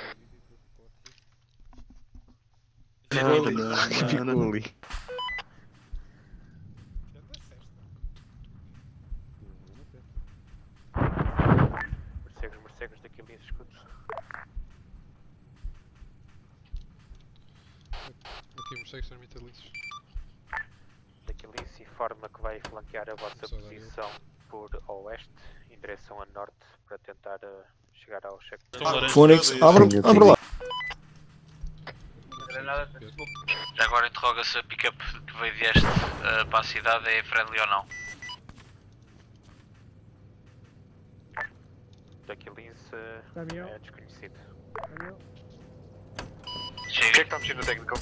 Speaker 15: Ficou ali. Ficou ali.
Speaker 12: Morcegos, morcegos daqui a mim, escuta.
Speaker 10: Aqui, morcegos transmite a luzes.
Speaker 12: Daqui a mim se informa que vai flanquear a vossa
Speaker 10: Vamos lá,
Speaker 12: posição por oeste, em direção a norte, para tentar uh, chegar ao checkpoint.
Speaker 11: Estão laranjas.
Speaker 16: Fónix, abre, abre lá.
Speaker 17: Já agora interroga se a pick-up que veio de este uh, para a cidade é friendly ou não.
Speaker 12: Daqui a lince
Speaker 1: Caminhão.
Speaker 12: é desconhecido.
Speaker 1: Caminhão.
Speaker 17: Chega.
Speaker 8: O que é que está mexendo no técnico?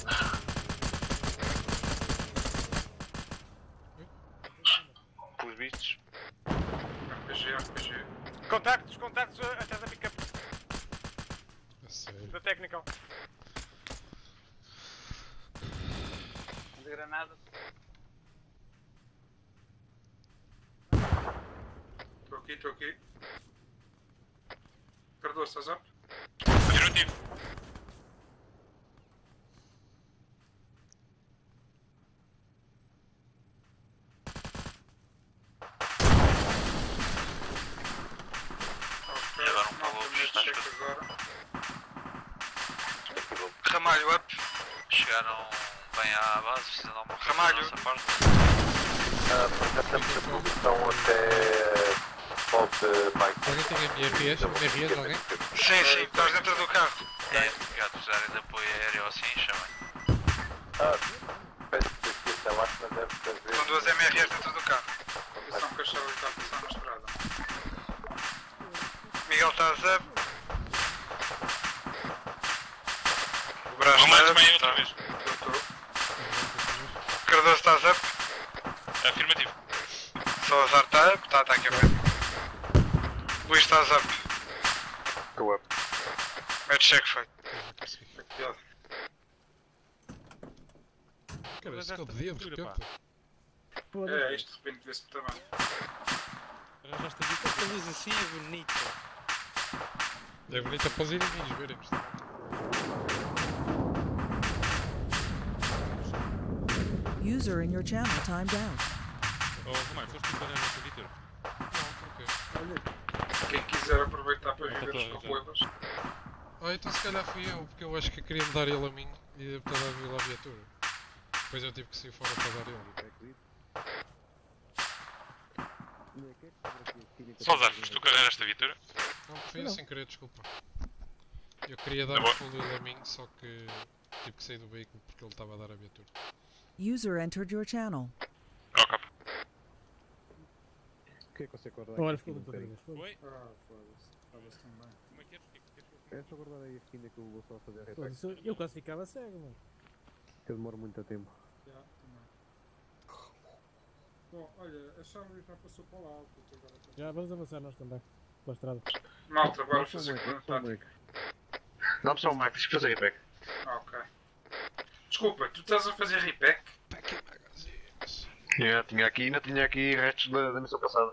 Speaker 8: Pelos vistos.
Speaker 7: R P G, R P G.
Speaker 2: Contactos, contactos atrás da pick-up.
Speaker 10: A sério.
Speaker 2: Da Technical.
Speaker 19: De granada.
Speaker 7: Estou aqui, estou aqui. Cardoso, estás up?
Speaker 11: Afirmativo.
Speaker 7: Ok,
Speaker 17: agora um
Speaker 7: não,
Speaker 17: para o
Speaker 7: primeiro
Speaker 17: estás
Speaker 7: check
Speaker 17: tudo.
Speaker 7: agora.
Speaker 5: Ramalho up.
Speaker 17: Chegaram bem à base, precisam de alguma coisa
Speaker 5: Ramalho.
Speaker 17: da nossa parte.
Speaker 9: Apresentamos a posição até Pode bike.
Speaker 10: Alguém tem M R S? M R S alguém?
Speaker 5: Sim, sim, estás dentro do carro.
Speaker 17: É, obrigado, precisarem de apoio aéreo assim, chamem.
Speaker 9: Ah, peço que esta máquina deve fazer.
Speaker 5: São duas M R S dentro do carro.
Speaker 7: Atenção que a Shelly está a passar na estrada.
Speaker 5: Miguel, estás up. O braço
Speaker 11: Vamos lá
Speaker 5: está
Speaker 11: também
Speaker 5: up.
Speaker 11: outra vez.
Speaker 5: Cardoso, estás up.
Speaker 11: Afirmativo.
Speaker 5: Salazar está up. Está, está aqui a frente. Luís, estás up.
Speaker 9: Estou up.
Speaker 5: Mete check feito.
Speaker 7: Cuidado.
Speaker 10: Cara, esse code de dentro, canta.
Speaker 7: É, isto de repente vê-se muito bem.
Speaker 5: Arranjaste a dica. Esta luz assim é bonita.
Speaker 10: É bonita para os inimigos verem.
Speaker 14: User in your channel timed out.
Speaker 11: Oh, Romano, foste tu que olhar esta Vitor?
Speaker 10: Não, porquê?
Speaker 7: Quem quiser aproveitar para viver os carroeiros.
Speaker 10: Ah, então se calhar fui eu, porque eu acho que queria me dar ele a mim e devo ter dado ele à viatura. Depois eu tive que sair fora para dar ele.
Speaker 11: Salazar, foste tu que olhar esta Vitor?
Speaker 10: Não, foi sem querer, desculpa. Eu queria dar o full dele a mim, só que tive que sair do veículo porque ele estava a dar a viatura.
Speaker 14: User entered your channel.
Speaker 11: Ok.
Speaker 15: O que é que você acorda
Speaker 1: Olha,
Speaker 15: aqui?
Speaker 1: ficou muito bem.
Speaker 11: Oi?
Speaker 7: Ah, foda-se. Estava-se também.
Speaker 11: Como é que é? O que é que queres?
Speaker 15: É só guardar aí a esquina que eu vou só fazer a
Speaker 1: Pô,
Speaker 15: reta.
Speaker 1: isso- Eu classificava cego, mano.
Speaker 15: Que eu demoro muito tempo.
Speaker 7: Já, também. Bom, olha, a Charlie já passou para lá. porque agora está-
Speaker 1: Já vamos avançar nós também. Pela estrada.
Speaker 7: Malta, bora
Speaker 15: Dá-me só um
Speaker 7: fazer
Speaker 15: Mac, dá-me só um
Speaker 7: contato.
Speaker 15: Mac.
Speaker 8: Dá-me só um Mac, deixa eu fazer repack.
Speaker 7: Ah, ok. Desculpa, tu estás a fazer repack?
Speaker 8: Yeah, tinha aqui, ainda tinha aqui restos da, da missão passada.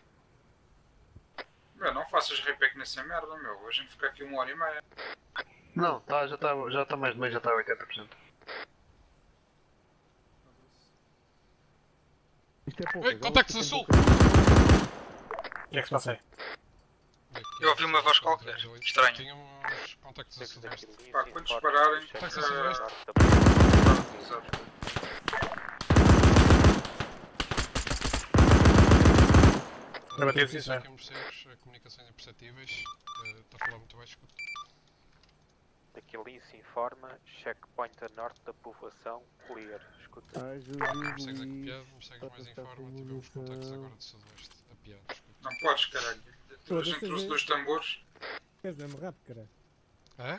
Speaker 7: Meu, não faças repack nessa merda, meu. A gente fica aqui uma hora e meia.
Speaker 8: Não, tá, já está já tá mais de meio, já está a oitenta por cento.
Speaker 15: Isto é pouco.
Speaker 10: Oi, contactos a sul!
Speaker 2: O que é que se passa aí?
Speaker 7: Eu ouvi uma voz qualquer. Estranho.
Speaker 10: Tínhamos contactos a sudoeste.
Speaker 7: Pá, quando dispararem.
Speaker 10: Contactos a
Speaker 7: eh,
Speaker 10: sudoeste.
Speaker 7: exato.
Speaker 2: Já bateu
Speaker 10: Dizem
Speaker 2: isso, é?
Speaker 10: aqui morcegos, eh, comunicações imperceptíveis. eh, Está a falar muito baixo, escuta.
Speaker 12: Daqui ali se informa, checkpoint a norte da povoação, clear. Escuta.
Speaker 15: Ai, Jesus,
Speaker 10: Morcegos a
Speaker 15: Luís.
Speaker 10: copiado, morcegos mais informa. Tivemos contactos agora de sudoeste. A piado, escuta.
Speaker 7: Não podes, caralho. A gente trouxe dois tambores.
Speaker 1: Queres mesmo rápido, caralho?
Speaker 10: É?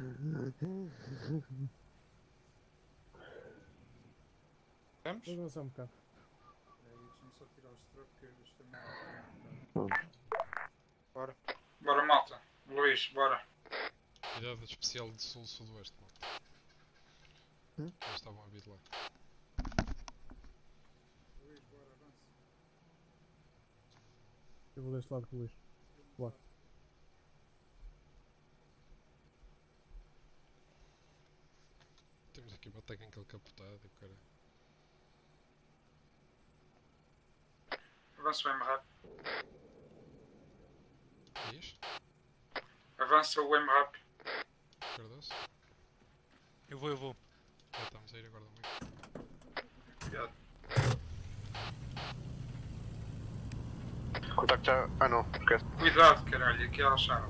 Speaker 7: Vamos?
Speaker 1: Vamos avançar um bocado.
Speaker 7: Aí, deixa-me só tirar o strap que isto é mal.
Speaker 15: Bora.
Speaker 7: Bora, malta. Luís, bora.
Speaker 10: Cuidado especial de sul-sudoeste, malta.
Speaker 15: Hum?
Speaker 10: Eles estavam a vir lá.
Speaker 7: Luís, bora, avança.
Speaker 1: Eu vou deste lado com o Luís. Boa.
Speaker 10: Temos aqui uma técnica capotado, cara.
Speaker 7: Avança o M-Rap.
Speaker 10: Diz?
Speaker 7: Avança o M-Rap.
Speaker 10: Cardoso?
Speaker 11: Eu vou, eu vou.
Speaker 10: Já estamos a ir agora muito.
Speaker 7: Obrigado.
Speaker 8: Contacto já. Ah não, esquece.
Speaker 7: Cuidado, caralho, aqui elas acharam.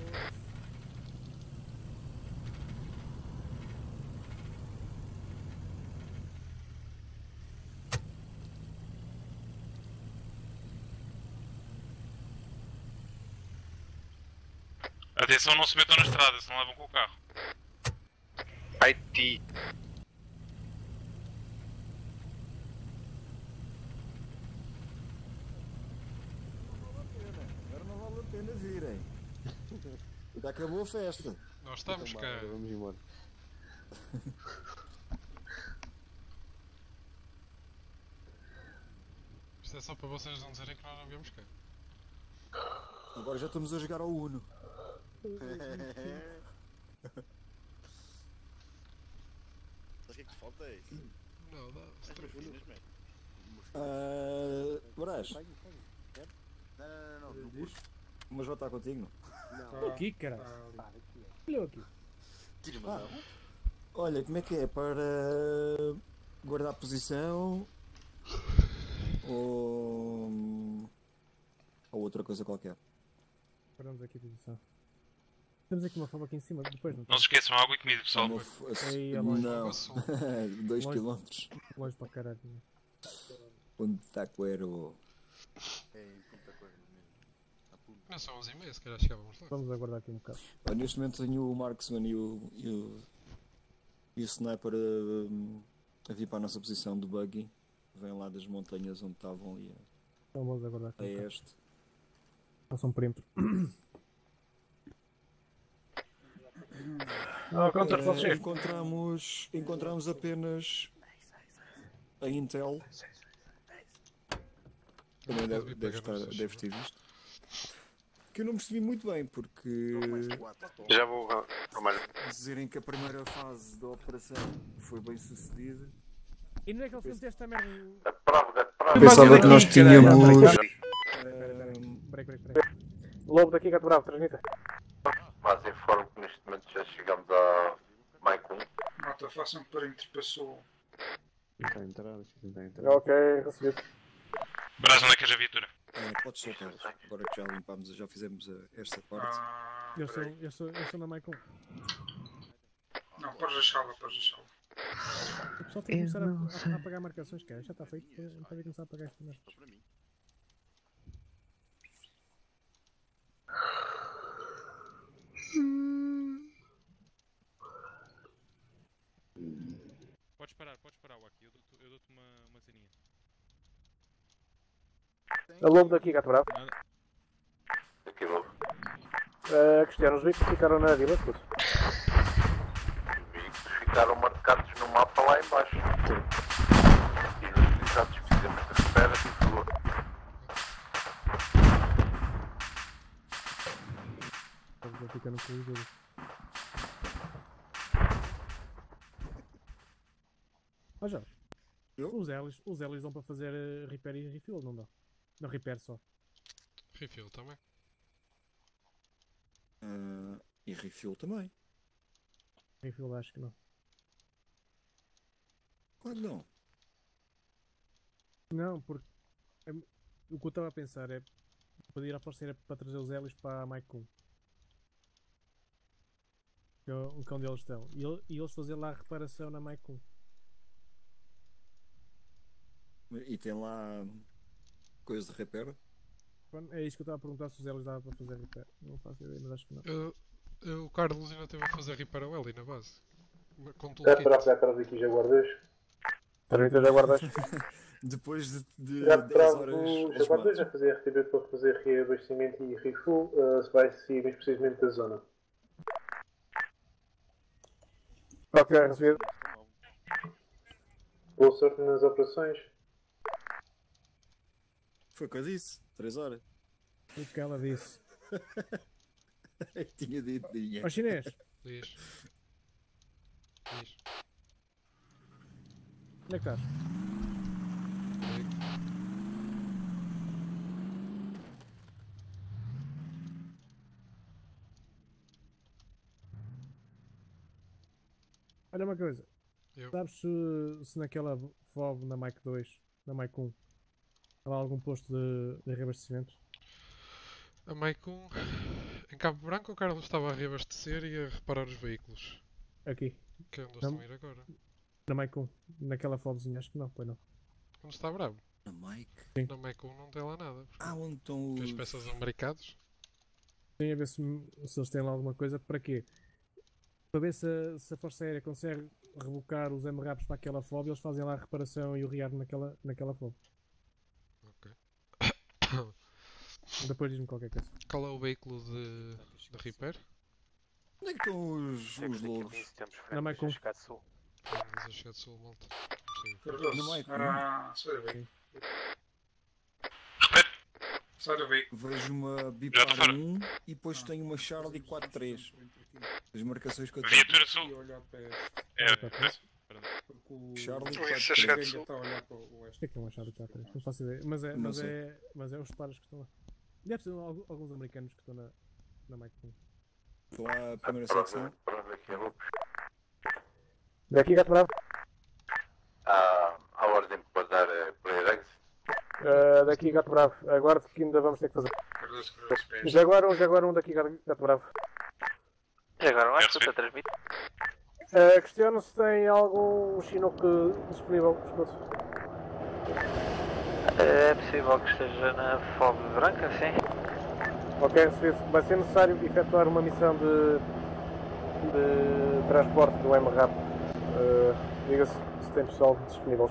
Speaker 11: Atenção, não se metam na estrada, senão levam com o carro.
Speaker 8: I T.
Speaker 16: Agora não vale a pena virem. Já acabou a festa.
Speaker 10: Nós estamos
Speaker 15: Então,
Speaker 10: cá.
Speaker 15: bora, vamos embora.
Speaker 10: Isto é só para vocês não dizerem que nós não viemos cá.
Speaker 16: Agora já estamos a jogar ao Uno.
Speaker 3: O que é que te falta é isso?
Speaker 10: Não, não.
Speaker 16: Ah, Brás,
Speaker 3: Não, não, não, não. Não,
Speaker 16: mas vou estar contigo, não?
Speaker 1: Estou aqui, caralho. Olha aqui.
Speaker 3: Tira-me
Speaker 16: Ah,
Speaker 3: a mão.
Speaker 16: olha, como é que é? Para guardar posição ou, ou outra coisa qualquer?
Speaker 1: Paramos aqui a posição. Temos aqui uma forma aqui em cima, depois não
Speaker 11: Não se esqueçam, água e comida, pessoal.
Speaker 16: Uma f-
Speaker 1: Aí, é longe.
Speaker 16: não, dois
Speaker 1: Longe.
Speaker 16: quilómetros.
Speaker 1: Longe para caralho.
Speaker 16: Onde está Coero?
Speaker 3: É, muita coisa mesmo. A puta.
Speaker 10: Não são onze e meia, se calhar chegávamos lá.
Speaker 1: Vamos aguardar aqui um bocado.
Speaker 16: Olha, neste momento tenho o Marksman e o, e o, e o Sniper a, a vir para a nossa posição do buggy. Vêm lá das montanhas onde estavam ali
Speaker 1: Então vamos aguardar aqui
Speaker 16: a, a
Speaker 1: um bocado.
Speaker 16: este.
Speaker 1: Faça um perímetro.
Speaker 2: Ah, conta
Speaker 16: Eh,
Speaker 2: vocês.
Speaker 16: encontramos, encontramos apenas a Intel. Também deve, deve estar, deves ter visto. Que eu não percebi muito bem, porque
Speaker 8: Já vou, Ramalho.
Speaker 16: dizerem que a primeira fase da operação foi bem sucedida
Speaker 1: E não é que ele fez esta merda.
Speaker 16: Pensava que nós tínhamos.
Speaker 2: Peraí, peraí, peraí. Lobo daqui, Gato Bravo, transmita.
Speaker 9: Mas informo que neste momento já chegamos a Maicon.
Speaker 7: Malta, façam perímetro para sul.
Speaker 15: Tentar entrar, deixa eu tentar entrar.
Speaker 2: Ok, recebido.
Speaker 11: Brás, onde é que és a viatura?
Speaker 16: É, podes soltar, agora que já limpámos, já fizemos a- esta parte.
Speaker 7: Ah,
Speaker 1: Eu sou,
Speaker 7: peraí.
Speaker 1: eu sou, eu sou na Maicon.
Speaker 7: Não, podes deixá-la, podes deixá-la.
Speaker 1: O pessoal tem que começar a, a, a pagar marcações, cara. Já está feito. Não tem que começar a pagar isto mesmo.
Speaker 11: Podes parar, podes parar, Waki. Eu dou-te eu dou uma, uma ceninha.
Speaker 2: A Lobo daqui, Gato Bravo.
Speaker 11: Nada.
Speaker 9: Aqui, Lobo.
Speaker 2: Uh, Cristiano, os veículos ficaram na vila, puto.
Speaker 9: Os veículos ficaram marcados no mapa lá em baixo. E nos utilizados fizemos de repera e rua.
Speaker 1: Vou ficar no corredor. Ó Jorge, os Elis, os Elis dão para fazer uh, repair e refuel, não dá? Não, repair só.
Speaker 10: Refuel também.
Speaker 16: Ah, e refuel também.
Speaker 1: Refuel acho que não.
Speaker 16: Claro que não.
Speaker 1: Não, porque é, o que eu estava a pensar é pedir à força era para trazer os Elis para a Maicon. Que é o que é onde eles estão. E, ele- e eles fazer lá a reparação na Maicon.
Speaker 16: E tem lá coisa de repair.
Speaker 1: Pronto, é isso que eu estava a perguntar se os Elis dava para fazer repair. Não faço ideia, mas acho que não.
Speaker 10: Eu- eu- o Carlos ainda teve a fazer repair ao Eli na base. Com tudo
Speaker 2: Gato
Speaker 10: kit.
Speaker 2: Bravo, Gato Bravo daqui, Jaguar dois. Transmita Jaguar dois.
Speaker 16: Depois de, de
Speaker 2: Gato
Speaker 16: dez
Speaker 2: Bravo,
Speaker 16: horas.
Speaker 2: o
Speaker 16: a
Speaker 2: Jaguar dois
Speaker 16: chamar.
Speaker 2: a fazer R T B para fazer reabastecimento e refuel. Uh, se vai sair mais precisamente da zona. Ok, recebido. Boa sorte nas operações.
Speaker 16: Foi o que eu disse. três horas.
Speaker 1: O que ela disse.
Speaker 16: Tinha dito dinheiro.
Speaker 1: Ó chinês,
Speaker 10: Diz. Diz.
Speaker 1: onde é que estás? Olha uma coisa.
Speaker 10: Eu.
Speaker 1: Sabes se, se naquela F O B na Mike dois, na Mike um, há lá algum posto de, de reabastecimento?
Speaker 10: A Maicon. Em Cabo Branco o Carlos estava a reabastecer e a reparar os veículos.
Speaker 1: Aqui.
Speaker 10: Que é onde eles
Speaker 1: Não.
Speaker 10: estão a ir agora.
Speaker 1: Na Mike um. Naquela FOBzinha, acho que não, pois não.
Speaker 10: Onde está bravo?
Speaker 16: Na Mike?
Speaker 1: Sim.
Speaker 10: Na Maicon não tem lá nada.
Speaker 16: Ah, onde estão
Speaker 10: Tem as
Speaker 16: os.
Speaker 10: peças americados.
Speaker 1: Tem a ver se, se eles têm lá alguma coisa. Para quê? Para ver se, a- se a Força Aérea consegue rebocar os M RAPs para aquela F O B, eles fazem lá a reparação e o rear naquela, naquela F O B. Depois diz-me qualquer coisa.
Speaker 10: Qual é o veículo de, de repair?
Speaker 16: Onde é que estão os,
Speaker 12: Temos
Speaker 16: os
Speaker 12: aqui
Speaker 16: lobos?
Speaker 12: quinze, temos
Speaker 1: Na
Speaker 12: frente,
Speaker 1: Maicon.
Speaker 12: a chegar de sul.
Speaker 10: Ah, mas eu cheguei de sul, malta. Não sei.
Speaker 7: Cardoso,
Speaker 16: No Maicon.
Speaker 7: ah, sai do veículo. Sai do veículo.
Speaker 16: Vejo uma Bipar um e depois tenho uma Charlie quatro três. As marcações que eu tenho.
Speaker 11: Viatura sul.
Speaker 7: E olhar para este.
Speaker 11: É,
Speaker 7: Porque o
Speaker 16: Charlie
Speaker 7: o
Speaker 16: quatro
Speaker 7: Benga
Speaker 16: três.
Speaker 7: está a olhar para o
Speaker 1: O
Speaker 7: oeste.
Speaker 1: que é que é um achado quatro três? Não faço ideia. Mas é,
Speaker 16: Não
Speaker 1: mas
Speaker 16: sei.
Speaker 1: é, mas é os paros que estão lá. Deve ser al- alguns americanos que estão na, na Mike um.
Speaker 16: Estou lá a primeira secção.
Speaker 9: Pronto, aqui, Lobo.
Speaker 2: Daqui, Gato Bravo.
Speaker 9: Ah, a ordem para dar é para Rex.
Speaker 2: Uh, daqui, Gato Bravo. Aguardo que ainda vamos ter que fazer.
Speaker 7: Cardoso, Cardoso, pés.
Speaker 2: Jaguar um, Jaguar um daqui, Gato Gato Bravo.
Speaker 17: E agora, acho que estou a transmitir.
Speaker 2: Uh, questiono se tem algum Chinook disponível. Escuto.
Speaker 17: É possível que esteja na F O B branca, sim.
Speaker 2: Ok, recebido. Vai ser necessário efetuar uma missão de, de transporte do M RAP. Uh, Diga-se se tem pessoal disponível.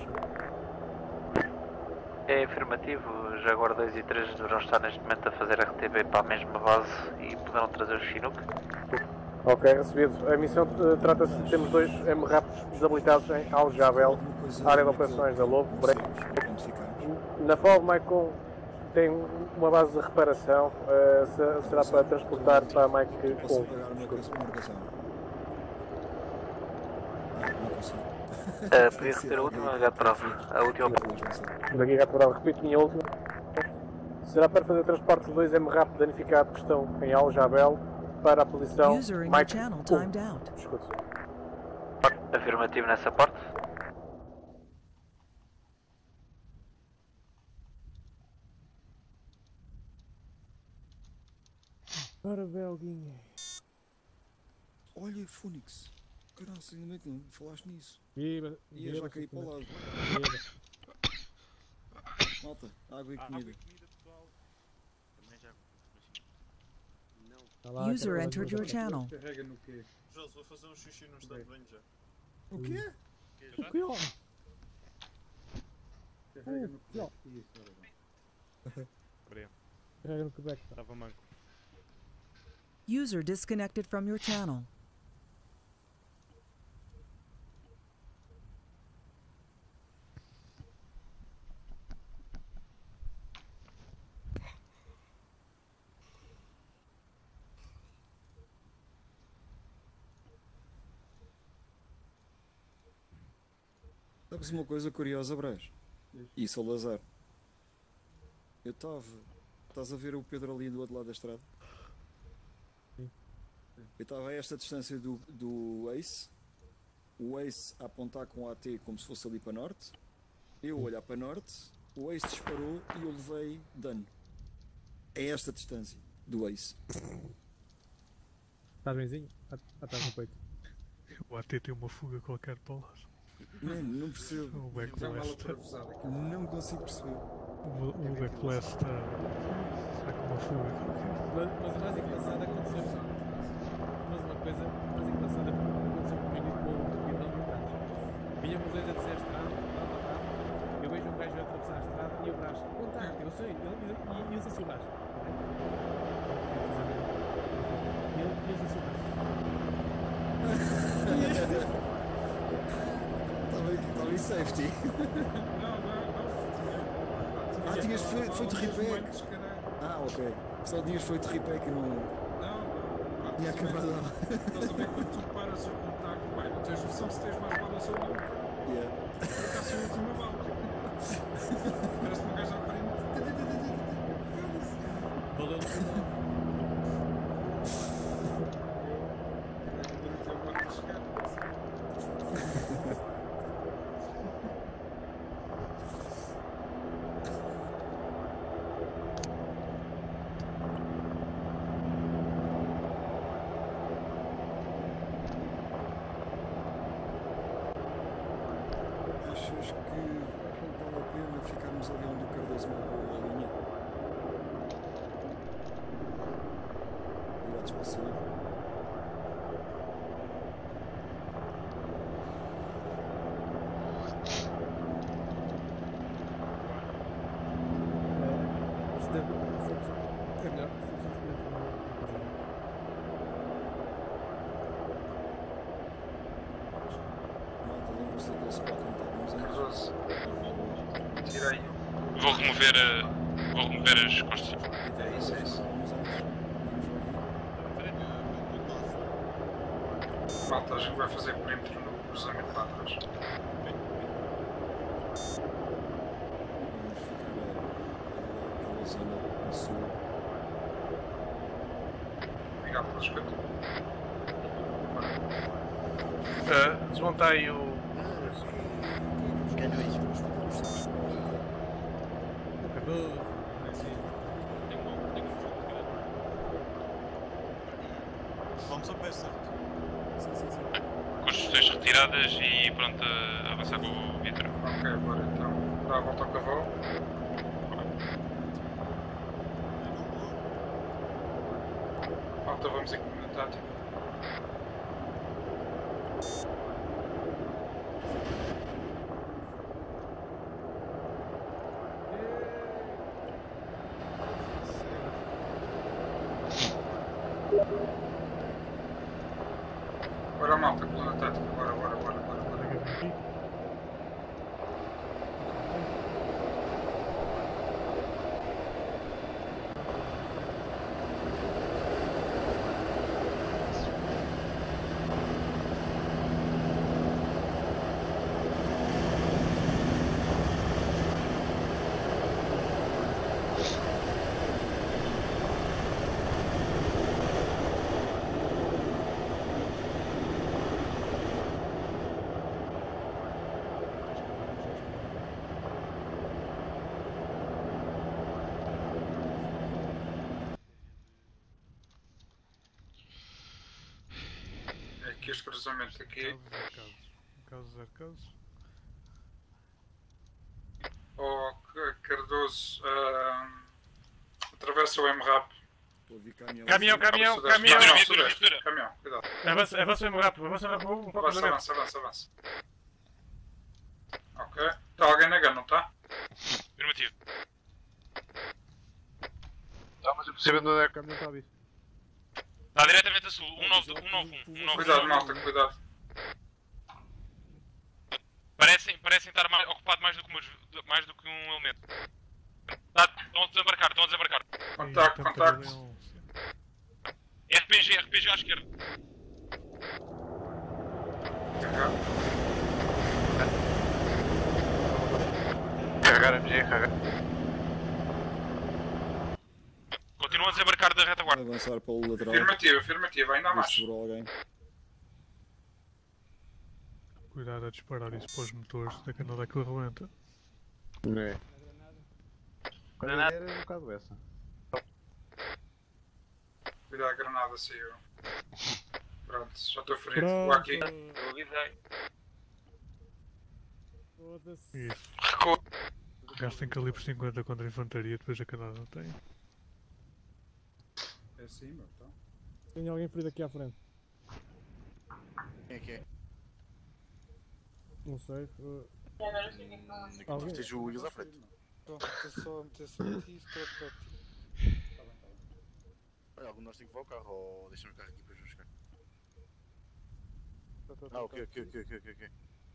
Speaker 17: É afirmativo, os Jaguar dois e três deverão estar neste momento a fazer R T B para a mesma base e poderão trazer o Chinook.
Speaker 2: Ok, recebido. A missão uh, trata-se de termos dois M RAPs desabilitados em Aljabel, área de operações da Lobo. Na F O B Maicon tem uma base de reparação, uh, se- será para transportar para a Mike
Speaker 16: Posso
Speaker 2: um.
Speaker 16: pagar uma marcação? Ah, não consigo.
Speaker 17: Uh, podia repetir a última, gato bravo. A última.
Speaker 2: Daqui gato bravo, repito minha última. Será para fazer transporte de dois M RAP danificado que estão em Aljabel para a posição
Speaker 14: User in your
Speaker 2: Mike
Speaker 14: channel timed out.
Speaker 2: Escuta.
Speaker 17: Afirmativo nessa parte.
Speaker 1: Ora, Belguinha.
Speaker 16: Olha, Fónix. Caralho, ainda não falaste nisso.
Speaker 1: Viva,
Speaker 16: E eu já caí para o lado.
Speaker 1: Viva.
Speaker 16: Malta, água e comida.
Speaker 1: Tá lá,
Speaker 14: User
Speaker 1: cara,
Speaker 14: entered your channel.
Speaker 7: Carrega no quê?
Speaker 3: Josi, vou fazer um xixi num instante, venho já.
Speaker 16: O quê?
Speaker 1: O que, ó?
Speaker 7: Carrega no
Speaker 1: Ó.
Speaker 7: quê? Isso, ora bem.
Speaker 1: Carrega no Quebec.
Speaker 11: Estava manco.
Speaker 14: User disconnected from your channel.
Speaker 16: Sabes uma coisa curiosa, Brás? E Salazar? Eu estava. Estás a ver o Pedro ali do outro lado da estrada?
Speaker 1: Sim.
Speaker 16: Eu estava a esta distância do, do Ace. O Ace a apontar com o A T como se fosse ali para norte. Eu a olhar para norte. O Ace disparou e eu levei dano. É esta distância do Ace.
Speaker 1: Estás benzinho? Ah, estás no peito.
Speaker 6: O A T tem uma fuga qualquer para o lado.
Speaker 16: Mano, não percebo.
Speaker 6: O Backlash está.
Speaker 16: Não consigo perceber.
Speaker 6: O, o Backlash está. Está com uma fuga qualquer.
Speaker 1: Mas, mas o mais engraçado aconteceu. Mas uma coisa mais engraçada aconteceu comigo e com o Guilherme no Brás. Vinhamos dois a descer a estrada, lá para cá. Eu vejo um gajo a atravessar a estrada e o Brás. Contacto, eu sei. E eu sei se o Brás. E eu sei se o Brás.
Speaker 16: Estava em safety. Ah, tinhas feito, feito repack. Ah, ok. Só tinhas feito repack e não.
Speaker 7: Não, não.
Speaker 16: Tinha acabado lá.
Speaker 7: Estás a ver quando tu paras o contacto, pai, não tens noção se tens mais balas ou não.
Speaker 16: Yeah.
Speaker 7: Ficaste a última bala. Parece uma gaja à frente.
Speaker 1: Valeu no final.
Speaker 16: Achas que não vale a pena ficarmos ali onde o Cardoso marcou a linha? Virados para a saída?
Speaker 1: Isto deve ser melhor.
Speaker 16: Malta, lembra-se daquele spot onde estávamos antes?
Speaker 7: Tirei um.
Speaker 11: Vou remover, a, vou remover as costas.
Speaker 7: É isso, é isso. Malta, a gente vai fazer perímetro no cruzamento lá atrás.
Speaker 16: Vamos ficar naquela zona do sul.
Speaker 7: Obrigado pela escuta.
Speaker 20: Uh, desmontei o.
Speaker 3: Vamos a pé, certo?
Speaker 11: Construções retiradas e pronto a avançar com o Vitor.
Speaker 7: Ok, bora então. Dá a volta ao cavalo. Malta, vamos equipar a tática. Bora malta, coluna tática, bora, bora, bora, bora, bora. aqui este cruzamento aqui.
Speaker 6: Casos, zero casos.
Speaker 7: Oh, Cardoso, uh, atravessa o M-Rap.
Speaker 20: Caminhão, caminhão,
Speaker 7: Sudeste.
Speaker 20: caminhão.
Speaker 7: Não, não, sudeste. Caminhão, cuidado.
Speaker 6: Avança, avança mesmo rápido, avança rápido. Um pouco
Speaker 7: Avança,
Speaker 6: de
Speaker 7: avança, avança, avança. Ok. Está alguém na gun, não está?
Speaker 11: Afirmativo.
Speaker 9: Tá, mas eu percebo onde é que
Speaker 6: o caminhão está a vir.
Speaker 11: Está diretamente a sul, um nove um.
Speaker 7: Cuidado, malta, cuidado.
Speaker 11: Parecem, parecem estar mais, ocupados mais do, que uma, mais do que um elemento. Tá, estão a desembarcar, estão a desembarcar.
Speaker 7: Contacto, contacto.
Speaker 11: R P G, R P G à esquerda.
Speaker 9: Carregar M G, carregar.
Speaker 11: Continuam a desembarcar da retaguarda.
Speaker 16: Avançar para o lateral.
Speaker 7: Afirmativo, afirmativo, ainda há mais.
Speaker 16: Sobrou alguém.
Speaker 6: Cuidado a disparar isso para os motores, da que não dá aquilo rebenta.
Speaker 15: Não é? Granada era um bocado essa.
Speaker 7: Cuidado, a granada saiu. Pronto, já estou ferido.
Speaker 6: Pronto.
Speaker 7: Vou aqui.
Speaker 11: Eu avisei.
Speaker 4: Foda-se.
Speaker 6: Isso. Gastem calibre cinquenta contra a infantaria, depois a Canadá não tem.
Speaker 7: É assim, meu, então.
Speaker 4: Tem alguém ferido aqui à frente.
Speaker 3: Quem é que é?
Speaker 4: Não sei. Uh...
Speaker 3: Alguém? Esteja o Wills à frente.
Speaker 5: Pronto, estou só a meter só aqui e estou para ti.
Speaker 3: Olha, algum de nós tem que levar o carro ou deixa-me o carro aqui para eu buscar. Ah, ok, ok, ok, ok, ok.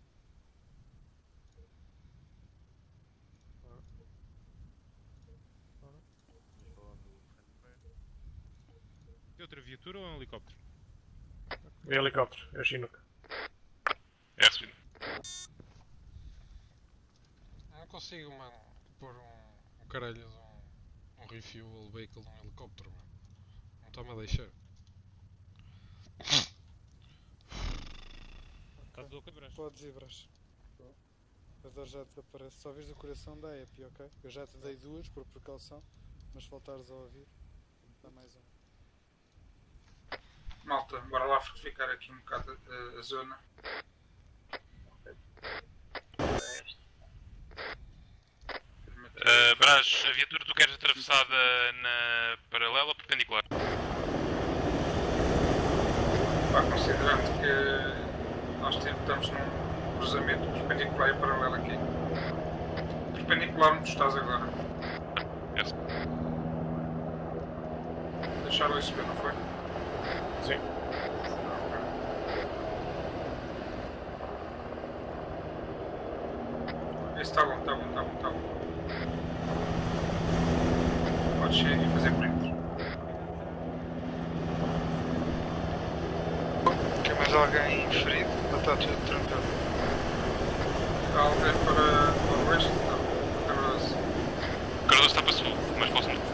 Speaker 11: Tem outra viatura ou é um helicóptero?
Speaker 2: É helicóptero, é o Chinook.
Speaker 11: É recebido.
Speaker 10: Não consigo, mano, pôr um, um caralho de um, um refuel vehicle num helicóptero, mano. Não está-me a deixar.
Speaker 11: Estás louco, Brás?
Speaker 5: Podes ir, Brás. A dor já desaparece. Só vês o coração da E P I, ok? Eu já te dei duas por precaução, mas se voltares a ouvir, dá mais um.
Speaker 7: Malta, bora lá fortificar aqui um bocado a, a zona.
Speaker 11: Uh, Brás, a viatura tu queres atravessada na paralela ou perpendicular?
Speaker 7: Pá, considerando que nós estamos num cruzamento perpendicular e paralelo aqui. Perpendicular onde tu estás agora.
Speaker 11: Yes.
Speaker 7: Deixaram isso subir, não foi?
Speaker 2: Sim.
Speaker 7: Isso está bom, está bom, está bom, está bom. Podes ir e fazer print.
Speaker 5: Tem mais alguém ferido? Não está tudo tranquilo.
Speaker 7: Há alguém para, para o oeste? Não. Cardoso.
Speaker 11: Cardoso está para sul, mas para o sul.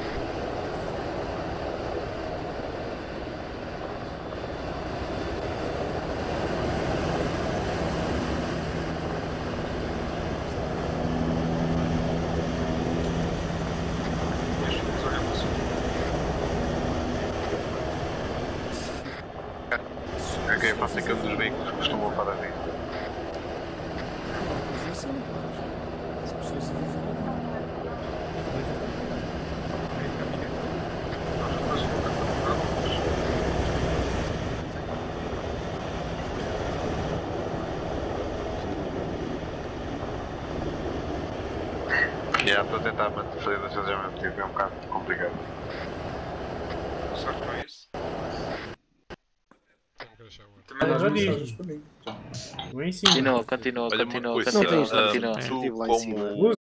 Speaker 9: Ok, a fábrica dos veículos costumam levar a vida.
Speaker 16: As pessoas vivem.
Speaker 9: Já estou a tentar manter as coisas ao mesmo tempo, é um bocado complicado.
Speaker 7: Só com isso.
Speaker 11: Também
Speaker 7: dá
Speaker 21: Ah,
Speaker 7: as
Speaker 21: diz.
Speaker 7: mensagens para mim.
Speaker 21: Vem sim.
Speaker 17: Continua, continua,
Speaker 3: Olha, uma
Speaker 17: continua,
Speaker 3: coisa,
Speaker 17: continua,
Speaker 3: ah,
Speaker 17: continua.
Speaker 3: tu como